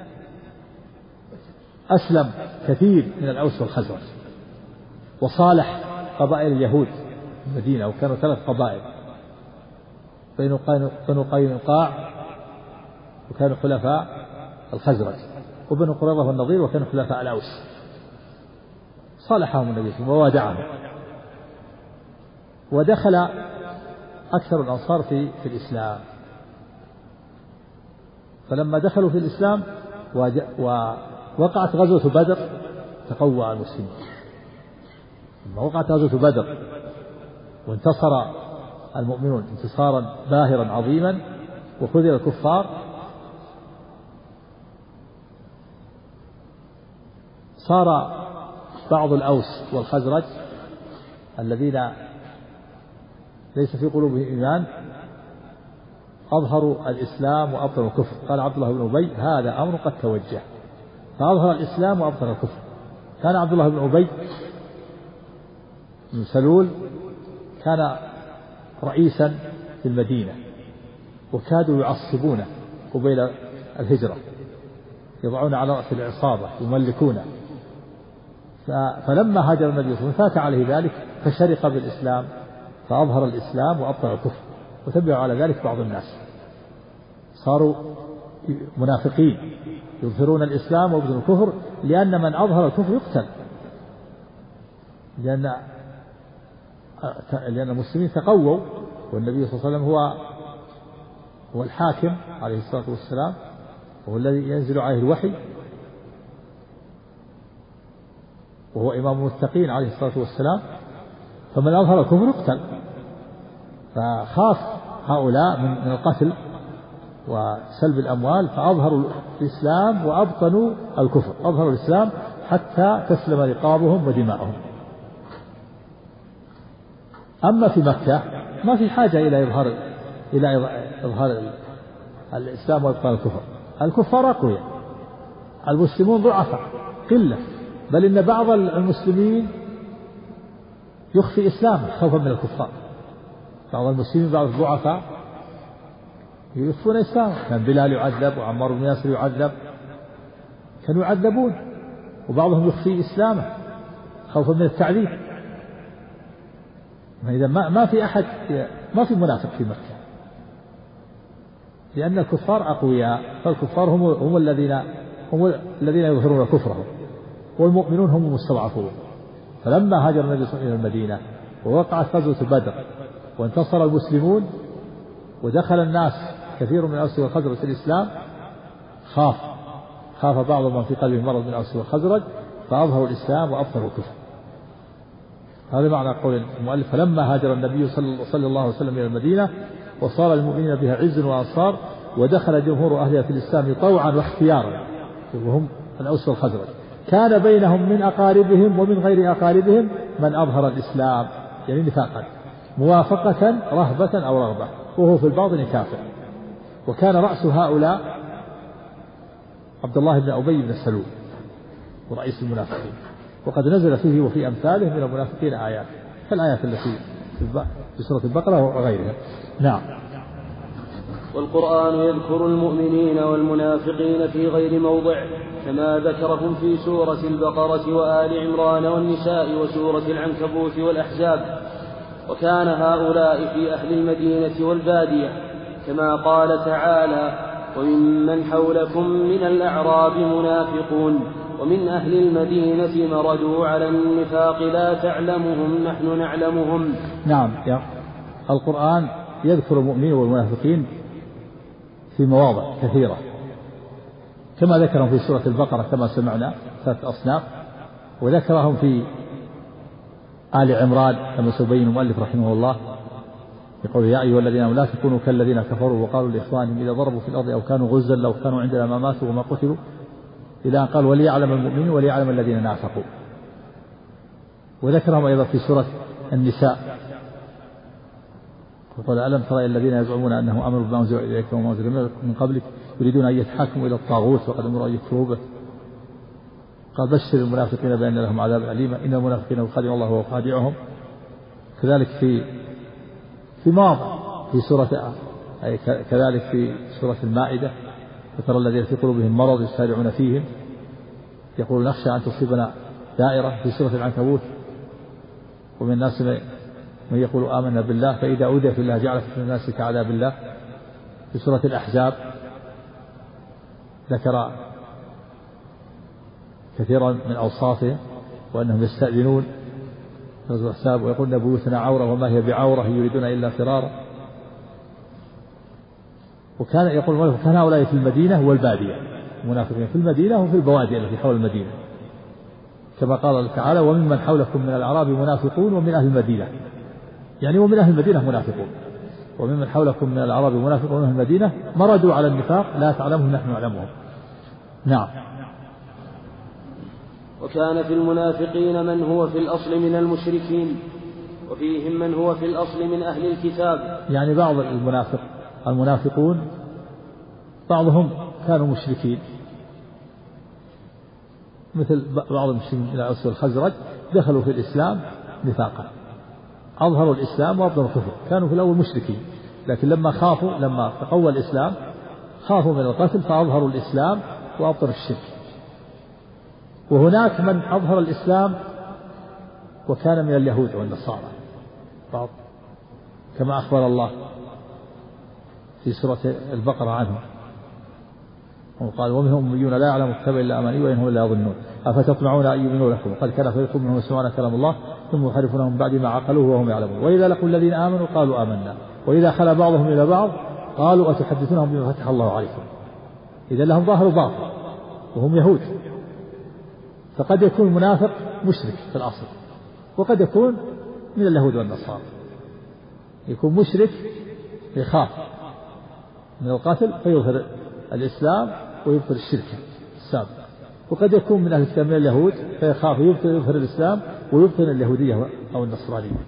أسلم كثير من الأوس والخزرج، وصالح قبائل اليهود في المدينة، وكانوا ثلاث قبائل: بنو قينقاع، وكانوا خلفاء الخزرج، وبنو قريظة والنضير، وكانوا خلفاء الأوس. صالحهم النبي صلى الله عليه وسلم ووادعهم، ودخل أكثر الأنصار في, في الإسلام. فلما دخلوا في الإسلام ووقعت غزوة بدر تقوى المسلمين. لما وقعت غزوة بدر وانتصر المؤمنون انتصارا باهرا عظيما وخذل الكفار، صار بعض الأوس والخزرج الذين ليس في قلوبهم إيمان أظهروا الإسلام وأبطلوا الكفر. قال عبد الله بن أبي: هذا أمر قد توجه، فأظهر الإسلام وأبطل الكفر. كان عبد الله بن أبي بن سلول كان رئيسا في المدينة، وكادوا يعصبونه قبيل الهجرة، يضعون على رأس العصابة يملكونه. فلما هاجر النبي صلى الله عليه وسلم فات عليه ذلك فشرق بالإسلام، فأظهر الإسلام وأبطل الكفر. وتبع على ذلك بعض الناس، صاروا منافقين يظهرون الإسلام ويبطلون الكفر، لأن من أظهر الكفر يقتل، لأن لأن المسلمين تقووا، والنبي صلى الله عليه وسلم هو هو الحاكم عليه الصلاة والسلام، وهو الذي ينزل عليه الوحي، وهو إمام المتقين عليه الصلاة والسلام. فمن أظهر الكفر يقتل، فخاف هؤلاء من القتل وسلب الأموال، فأظهروا الإسلام وأبطنوا الكفر، أظهروا الإسلام حتى تسلم رقابهم ودماؤهم. أما في مكة ما في حاجة إلى إظهار إلى إظهار الإسلام وإبطال الكفر. الكفار أقوياء، المسلمون ضعفاء قلة، بل إن بعض المسلمين يخفي إسلامه خوفا من الكفار. بعض المسلمين بعض الضعفاء يخفون إسلامه، كان بلال يعذب وعمار بن ياسر يعذب، كانوا يعذبون، وبعضهم يخفي إسلامه خوفا من التعذيب. إذا ما ما في أحد ما في منافق في مكة، لأن الكفار أقوياء، فالكفار هم هم الذين هم الذين يظهرون كفرهم، والمؤمنون هم المستضعفون. فلما هاجر النبي صلى الله عليه وسلم إلى المدينة ووقعت غزوة بدر وانتصر المسلمون ودخل الناس كثير من الأوس والخزرج في الإسلام، خاف خاف بعض من في قلبه مرض من الأوس والخزرج، فأظهروا الإسلام وأبطلوا الكفر. هذا معنى قول المؤلف: فلما هاجر النبي صلى الله عليه وسلم إلى المدينة وصار المؤمنين بها عز وأنصار، ودخل جمهور أهلها في الإسلام طوعا واختيارا. وهم الأوس والخزرج. كان بينهم من أقاربهم ومن غير أقاربهم من أظهر الإسلام يعني نفاقا موافقة رهبة أو رغبة وهو في الباطن كافر. وكان رأس هؤلاء عبد الله بن أبي بن سلول ورئيس المنافقين، وقد نزل فيه وفي أمثاله من المنافقين آيات كالآيات التي في سورة البقرة وغيرها. نعم. والقرآن يذكر المؤمنين والمنافقين في غير موضع كما ذكرهم في سورة البقرة وآل عمران والنساء وسورة العنكبوت والأحزاب. وكان هؤلاء في أهل المدينة والبادية كما قال تعالى: وممن حولكم من الأعراب منافقون ومن أهل المدينة مردوا على النفاق لا تعلمهم نحن نعلمهم. نعم. يا القرآن يذكر المؤمنين والمنافقين في مواضع كثيرة كما ذكرهم في سورة البقرة كما سمعنا ثلاث أصناف، وذكرهم في آل عمران كما سيبين المؤلف رحمه الله يقول: يا أيها الذين آمنوا لا تكونوا كالذين كفروا وقالوا لإخوانهم إذا ضربوا في الأرض أو كانوا غزا لو كانوا عندنا ما ماتوا وما قتلوا إلى أن قال: وليعلم المؤمنين وليعلم الذين نافقوا. وذكرهم أيضا في سورة النساء وقال: ألم ترى الذين يزعمون أنهم آمنوا بما أنزل إليك وما أنزل من قبلك يريدون أن يتحاكموا إلى الطاغوت وقد أمروا أن يكفروا به. قال: بشر المنافقين بأن لهم عذاب أليم إن المنافقين يخادعون الله وهو خادعهم. كذلك في في مواضع في سورة أي كذلك في سورة المائدة: وترى الذين في قلوبهم مرض يسارعون فيهم يقول نخشى أن تصيبنا دائرة. في سورة العنكبوت: ومن الناس من يقول آمنا بالله فإذا أوذي في الله جعل فتنة الناس كعذاب الله. في سورة الأحزاب ذكر كثيرا من أوصافهم وأنهم يستأذنون غزو الأحزاب ويقولون بيوتنا عورة وما هي بعورة يريدون إلا فرارا. وكان يقول كان هؤلاء في المدينة والبادية منافقين في المدينة وفي البوادي التي حول المدينة كما قال الله تعالى: وممن حولكم من الأعراب منافقون ومن أهل المدينة، يعني ومن أهل المدينة منافقون، وممن حولكم من الأعراب منافقون ومن أهل المدينة مردوا على النفاق لا تعلمهم نحن نعلمهم. نعم. وكان في المنافقين من هو في الأصل من المشركين وفيهم من هو في الأصل من أهل الكتاب. يعني بعض المنافق المنافقون بعضهم كانوا مشركين مثل بعض المشركين من الأوس والخزرج دخلوا في الإسلام نفاقا، أظهروا الإسلام وأبطنوا الكفر. كانوا في الأول مشركين لكن لما خافوا لما تقوى الإسلام خافوا من القتل فأظهروا الإسلام وأبطنوا الشرك. وهناك من أظهر الإسلام وكان من اليهود والنصارى بعض كما أخبر الله في سورة البقرة عنهم وقال: ومنهم أميون لا يعلم الكتاب إلا أماني وإنهم لا يظنون أفتطمعون أن يؤمنوا لكم وقد كان فريق منهم يسمعون كلام الله ثم يحرفونه من بعد ما عقلوه وهم يعلمون وإذا لقوا الذين آمنوا قالوا آمنا وإذا خلا بعضهم إلى بعض قالوا أتحدثونهم بما فتح الله عليكم. إذا لهم ظاهر باطن وهم يهود. فقد يكون منافق مشرك في الأصل وقد يكون من اليهود والنصارى. يكون مشرك يخاف من القتل فيظهر الإسلام ويبطل الشرك السابق، وقد يكون من أهل الكتاب من اليهود فيخاف يظهر الإسلام ويبطل اليهودية أو النصرانية.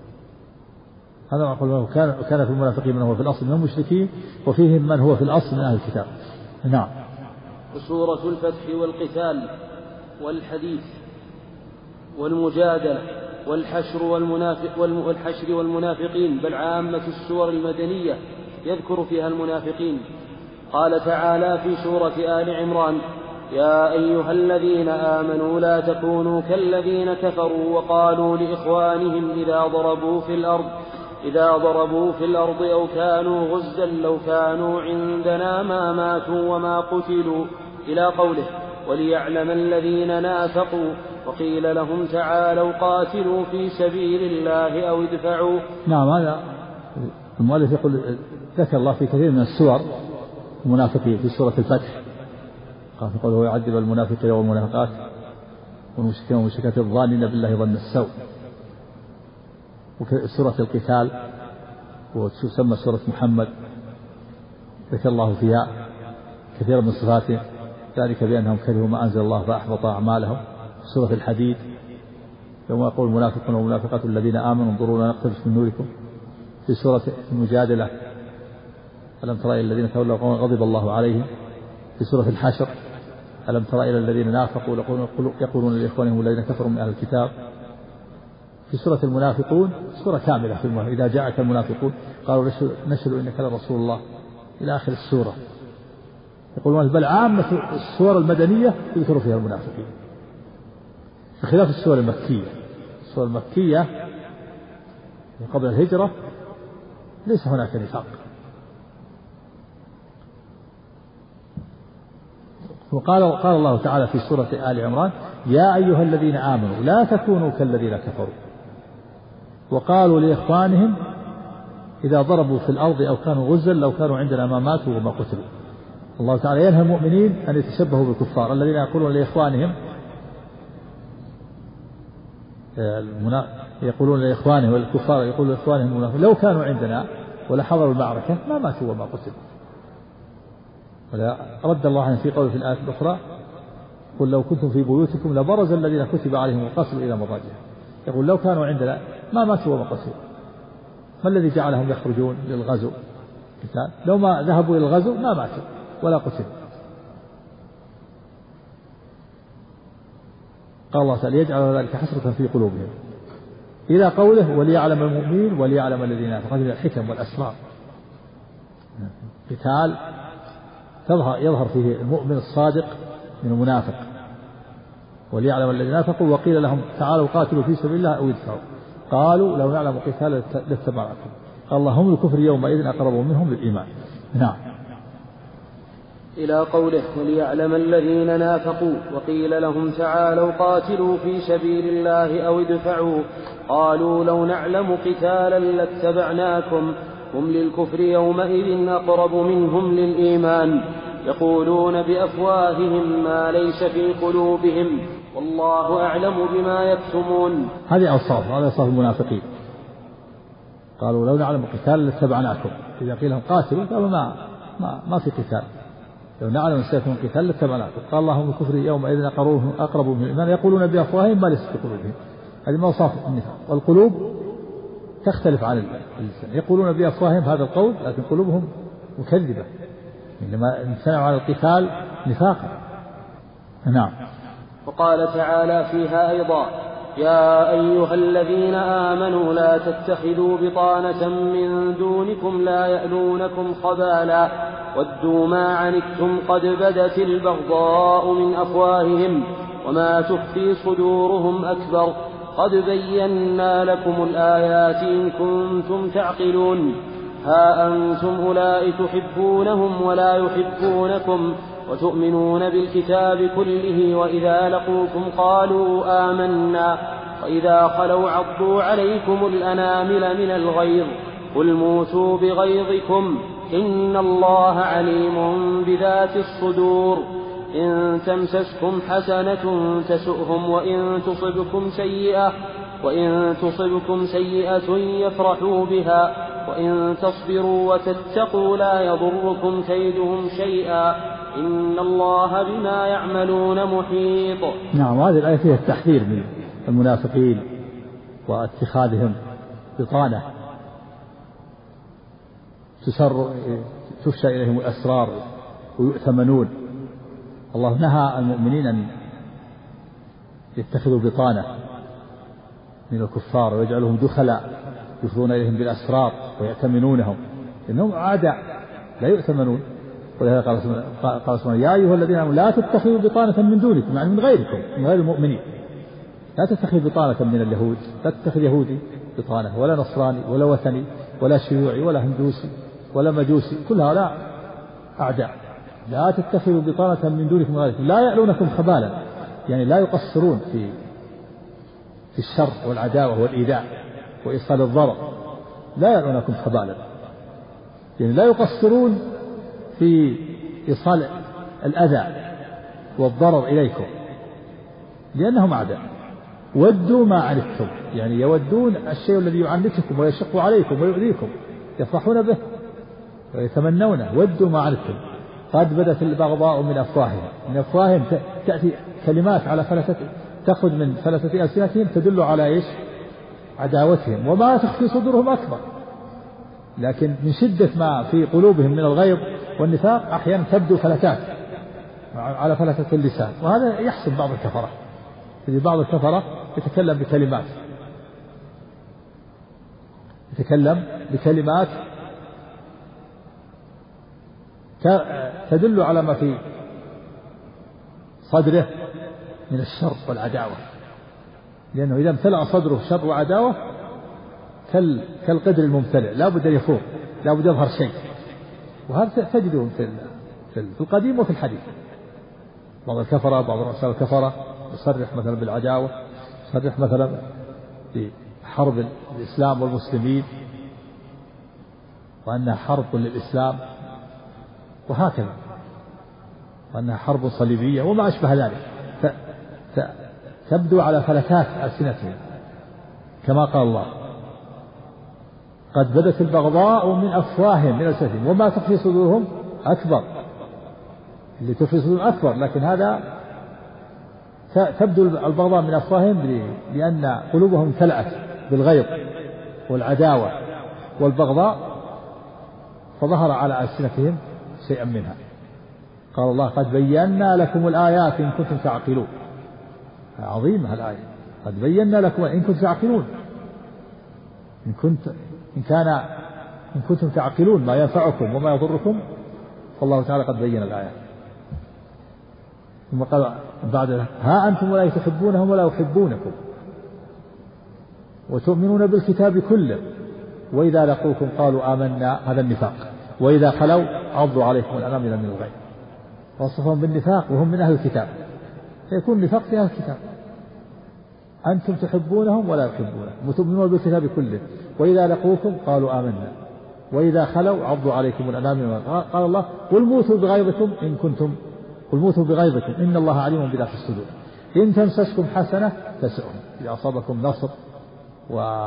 هذا ما أقول. كان كان في المنافقين من هو في الأصل من المشركين وفيهم من هو في الأصل من أهل الكتاب. نعم. وسورة الفتح والقتال والحديث والمجادلة والحشر والمنافق والحشر والمنافقين بل عامة السور المدنية يذكر فيها المنافقين. قال تعالى في سورة آل عمران: يا أيها الذين آمنوا لا تكونوا كالذين كفروا وقالوا لإخوانهم إذا ضربوا في الأرض إذا ضربوا في الأرض أو كانوا غزا لو كانوا عندنا ما ماتوا وما قتلوا إلى قوله: وليعلم الذين نافقوا وقيل لهم تعالوا قاتلوا في سبيل الله أو ادفعوا. نعم. هذا المؤلف يقول ذكر الله في كثير من السور المنافقين في سورة الفتح قال يقول: هو يعذب المنافقين والمنافقات والمشركين والمشركات الظانين بالله ظن السوء. وسورة القتال وتسمى سورة محمد ذكر الله فيها كثير من صفاته ذلك بأنهم كرهوا ما أنزل الله فأحبط أعمالهم. سورة الحديد يوم يقول المنافقون والمنافقات الذين آمنوا انظرونا نقتبس من نوركم. في سورة المجادلة ألم ترى إلى الذين تولوا قوما غضب الله عليهم. في سورة الحشر ألم ترى إلى الذين نافقوا يقولون لإخوانهم الذين كفروا من أهل الكتاب. في سورة المنافقون سورة كاملة في المنافقون إذا جاءك المنافقون قالوا نشهد إنك لرسول الله إلى آخر السورة. يقولون بل عامة السور المدنية يذكر فيها المنافقين بخلاف السور المكية. السور المكية قبل الهجرة ليس هناك نفاق. وقال قال الله تعالى في سورة آل عمران يا أيها الذين آمنوا لا تكونوا كالذين كفروا وقالوا لإخوانهم إذا ضربوا في الأرض أو كانوا غزا لو كانوا عندنا ما ماتوا وما قتلوا. الله تعالى ينهى المؤمنين أن يتشبهوا بالكفار الذين يقولون لإخوانهم يقولون لإخوانهم والكفار يقولون لإخوانهم لو كانوا عندنا ولا حضروا المعركة ما ماتوا وما قتلوا. ولا رد الله عنه في قوله في الآية الأخرى قل لو كنتم في بيوتكم لبرز الذين كتب عليهم القتل إلى مضاجعهم. يقول لو كانوا عندنا ما ماتوا وما قتلوا. ما الذي جعلهم يخرجون للغزو؟ لو ما ذهبوا إلى الغزو ما ماتوا ولا قتلوا. قال الله تعالى يجعل ذلك حسرة في قلوبهم إلى قوله وليعلم المؤمنين وليعلم الذين يفقهون الحكم والأسرار. قتال تظهر يظهر فيه المؤمن الصادق من المنافق. وليعلم الذين نافقوا وقيل لهم تعالوا قاتلوا في سبيل الله أو ادفعوا قالوا لو نعلم قتالا لاتبعناكم. قال الله هم الكفر يومئذ أقرب منهم للإيمان. نعم. إلى قوله وليعلم الذين نافقوا وقيل لهم تعالوا قاتلوا في سبيل الله أو ادفعوا قالوا لو نعلم قتالا لاتبعناكم هم للكفر يومئذ أقرب منهم للإيمان يقولون بأفواههم ما ليس في قلوبهم والله أعلم بما يكتمون. هذه أوصاف هذه أوصاف المنافقين. قالوا لو نعلم قتالا لاتبعناكم إذا قيل لهم قاتلوا قالوا ما ما ما في قتال لو نعلم سيكون قتال لاتبعناكم. قال الله هم الكفر يومئذ أقرب من الإيمان يقولون بأفواههم ما ليس في قلوبهم. هذه ما أوصاف النفاق. والقلوب تختلف عن اللسان. يقولون بأفواههم هذا القول لكن قلوبهم مكذبة إنما امتنعوا عن القتال نفاقا. نعم. وقال تعالى فيها أيضا يا أيها الذين آمنوا لا تتخذوا بطانة من دونكم لا يألونكم خبالا ودوا ما عنتم قد بدت البغضاء من أفواههم وما تخفي صدورهم أكبر قد بينا لكم الآيات إن كنتم تعقلون ها أنتم أولئك تحبونهم ولا يحبونكم وتؤمنون بالكتاب كله وإذا لقوكم قالوا آمنا وإذا خلوا عضوا عليكم الأنامل من الغيظ قل موتوا بغيظكم إن الله عليم بذات الصدور إن تمسسكم حسنة تسؤهم وإن تصبكم سيئة وإن تصبكم سيئة يفرحوا بها وإن تصبروا وتتقوا لا يضركم كيدهم شيئا إن الله بما يعملون محيط. نعم. هذه الآية فيها التحذير من المنافقين واتخاذهم بطانة تسر تفشى إليهم الأسرار ويؤتمنون. الله نهى المؤمنين أن يتخذوا بطانة من الكفار ويجعلهم دخلاء يفضون إليهم بالأسرار ويأتمنونهم إنهم أعداء لا يؤتمنون. ولهذا قال سبحانه يا أيها الذين آمنوا لا تتخذوا بطانة من دونكم يعني من غيركم من غير المؤمنين. لا تتخذ بطانة من اليهود لا تتخذ يهودي بطانة ولا نصراني ولا وثني ولا شيوعي ولا هندوسي ولا مجوسي كل هؤلاء أعداء. لا تتخذوا بطانة من دونكم غيركم لا يألونكم خبالا يعني لا يقصرون في في الشر والعداوة والإيذاء وإيصال الضرر لا يألونكم خبالا يعني لا يقصرون في إيصال الأذى والضرر إليكم لأنهم أعداء. ودوا ما عنتم يعني يودون الشيء الذي يعنتكم ويشق عليكم ويؤذيكم يفرحون به ويتمنونه. ودوا ما عنتم قد بدت البغضاء من أفواههم. من أفواههم تأتي كلمات على فلسة تأخذ من فلسة ألسنتهم تدل على إيش؟ عداوتهم، وما تخفي صدورهم أكبر. لكن من شدة ما في قلوبهم من الغيظ والنفاق أحيانا تبدو فلتات على فلسة اللسان، وهذا يحصل بعض الكفرة. بعض الكفرة يتكلم بكلمات يتكلم بكلمات تدل على ما في صدره من الشر والعداوة، لأنه إذا امتلأ صدره شر وعداوة كالقدر الممتلئ لا بد أن يفوق، لا بد يظهر شيء. وهذا تجده في القديم وفي الحديث. بعض الكفرة بعض رؤساء الكفرة يصرح مثلا بالعداوة، يصرح مثلا بحرب الإسلام والمسلمين وأنها حرب للإسلام وهكذا، وأنها حرب صليبية وما أشبه ذلك، تبدو على فلتات ألسنتهم كما قال الله قد بدت البغضاء من أفواههم من ألسنتهم وما تخفي صدورهم أكبر. اللي تخفي صدورهم أكبر، لكن هذا تبدو البغضاء من أفواههم لأن قلوبهم امتلأت بالغيظ والعداوة والبغضاء فظهر على ألسنتهم شيئا منها. قال الله قد بينا لكم الآيات إن كنتم تعقلون. عظيمة الآية، قد بينا لكم إن كنتم تعقلون، إن كنت إن كان إن كنتم تعقلون ما ينفعكم وما يضركم فالله تعالى قد بين الآيات. ثم قال بعد ها أنتم ولا تحبونهم ولا يحبونكم وتؤمنون بالكتاب كله وإذا لقوكم قالوا آمنا، هذا النفاق، وإذا خلوا عضوا عليكم الأنامل من الغيظ. وصفهم بالنفاق وهم من أهل الكتاب، فيكون نفاق في أهل الكتاب. أنتم تحبونهم ولا يحبونكم وتؤمنون بالكتاب كله وإذا لقوكم قالوا آمنا وإذا خلوا عضوا عليكم الأنامل من الغيظ. قال الله قل موتوا بغيظكم إن كنتم قل موتوا بغيظكم إن الله عليم بذات الصدور إن تمسسكم حسنة تسؤهم إذا أصابكم نصر و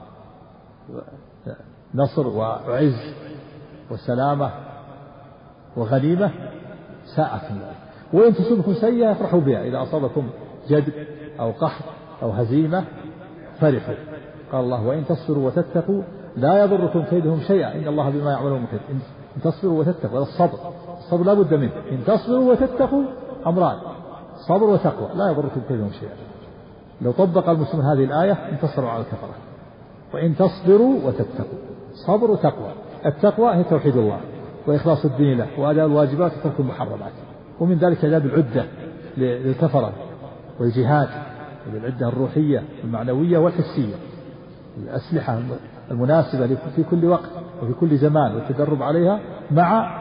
نصر وعز وسلامة وغنيمة ساءتكم ذلك، وإن تصبكم سيئة يفرحوا بها إذا أصابكم جد أو قحط أو هزيمة فرحوا. قال الله وإن تصبروا وتتقوا لا يضركم كيدهم شيئا إن الله بما يعملون محيط. إن تصبروا وتتقوا، هذا الصبر، الصبر لا بد منه. إن تصبروا وتتقوا أمران، صبر وتقوى، لا يضركم كيدهم شيئا. لو طبق المسلمون هذه الآية انتصروا على الكفرة. وإن تصبروا وتتقوا، صبر وتقوى. التقوى هي توحيد الله وإخلاص الدين له وأداء الواجبات وترك المحرمات، ومن ذلك إعداد العدة للكفرة والجهاد، العدة الروحية والمعنوية والحسية، الأسلحة المناسبة في كل وقت وفي كل زمان والتدرب عليها مع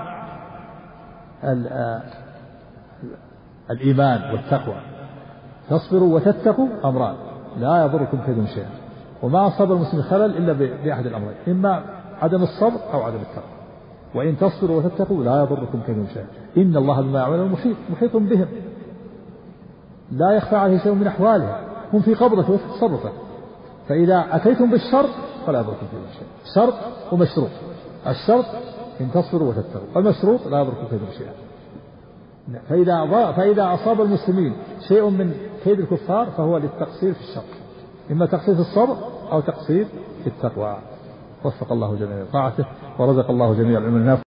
الإيمان والتقوى. تصبروا وتتقوا أمران لا يضركم كيدهم شيئا. وما أصاب المسلم خلل إلا بأحد الأمرين، إما عدم الصبر أو عدم التقوى. وإن تصبروا وتتقوا لا يضركم كيدهم شيئا إن الله بما يعملون محيط، محيط بهم لا يخفى عليه شيء من أحوالهم، هم في قبضته وفي تصرفه. فإذا أتيتم بالشرط فلا يضركم كيدهم شيئا. شرط ومشروط. الشرط إن تصبروا وتتقوا، المشروط لا يضركم كيدهم شيئا. فإذا فإذا أصاب المسلمين شيء من كيد الكفار فهو للتقصير في الشرط، إما تقصير في الصبر أو تقصير في التقوى. وفق الله جميع طاعته ورزق الله جميع العلم النافع.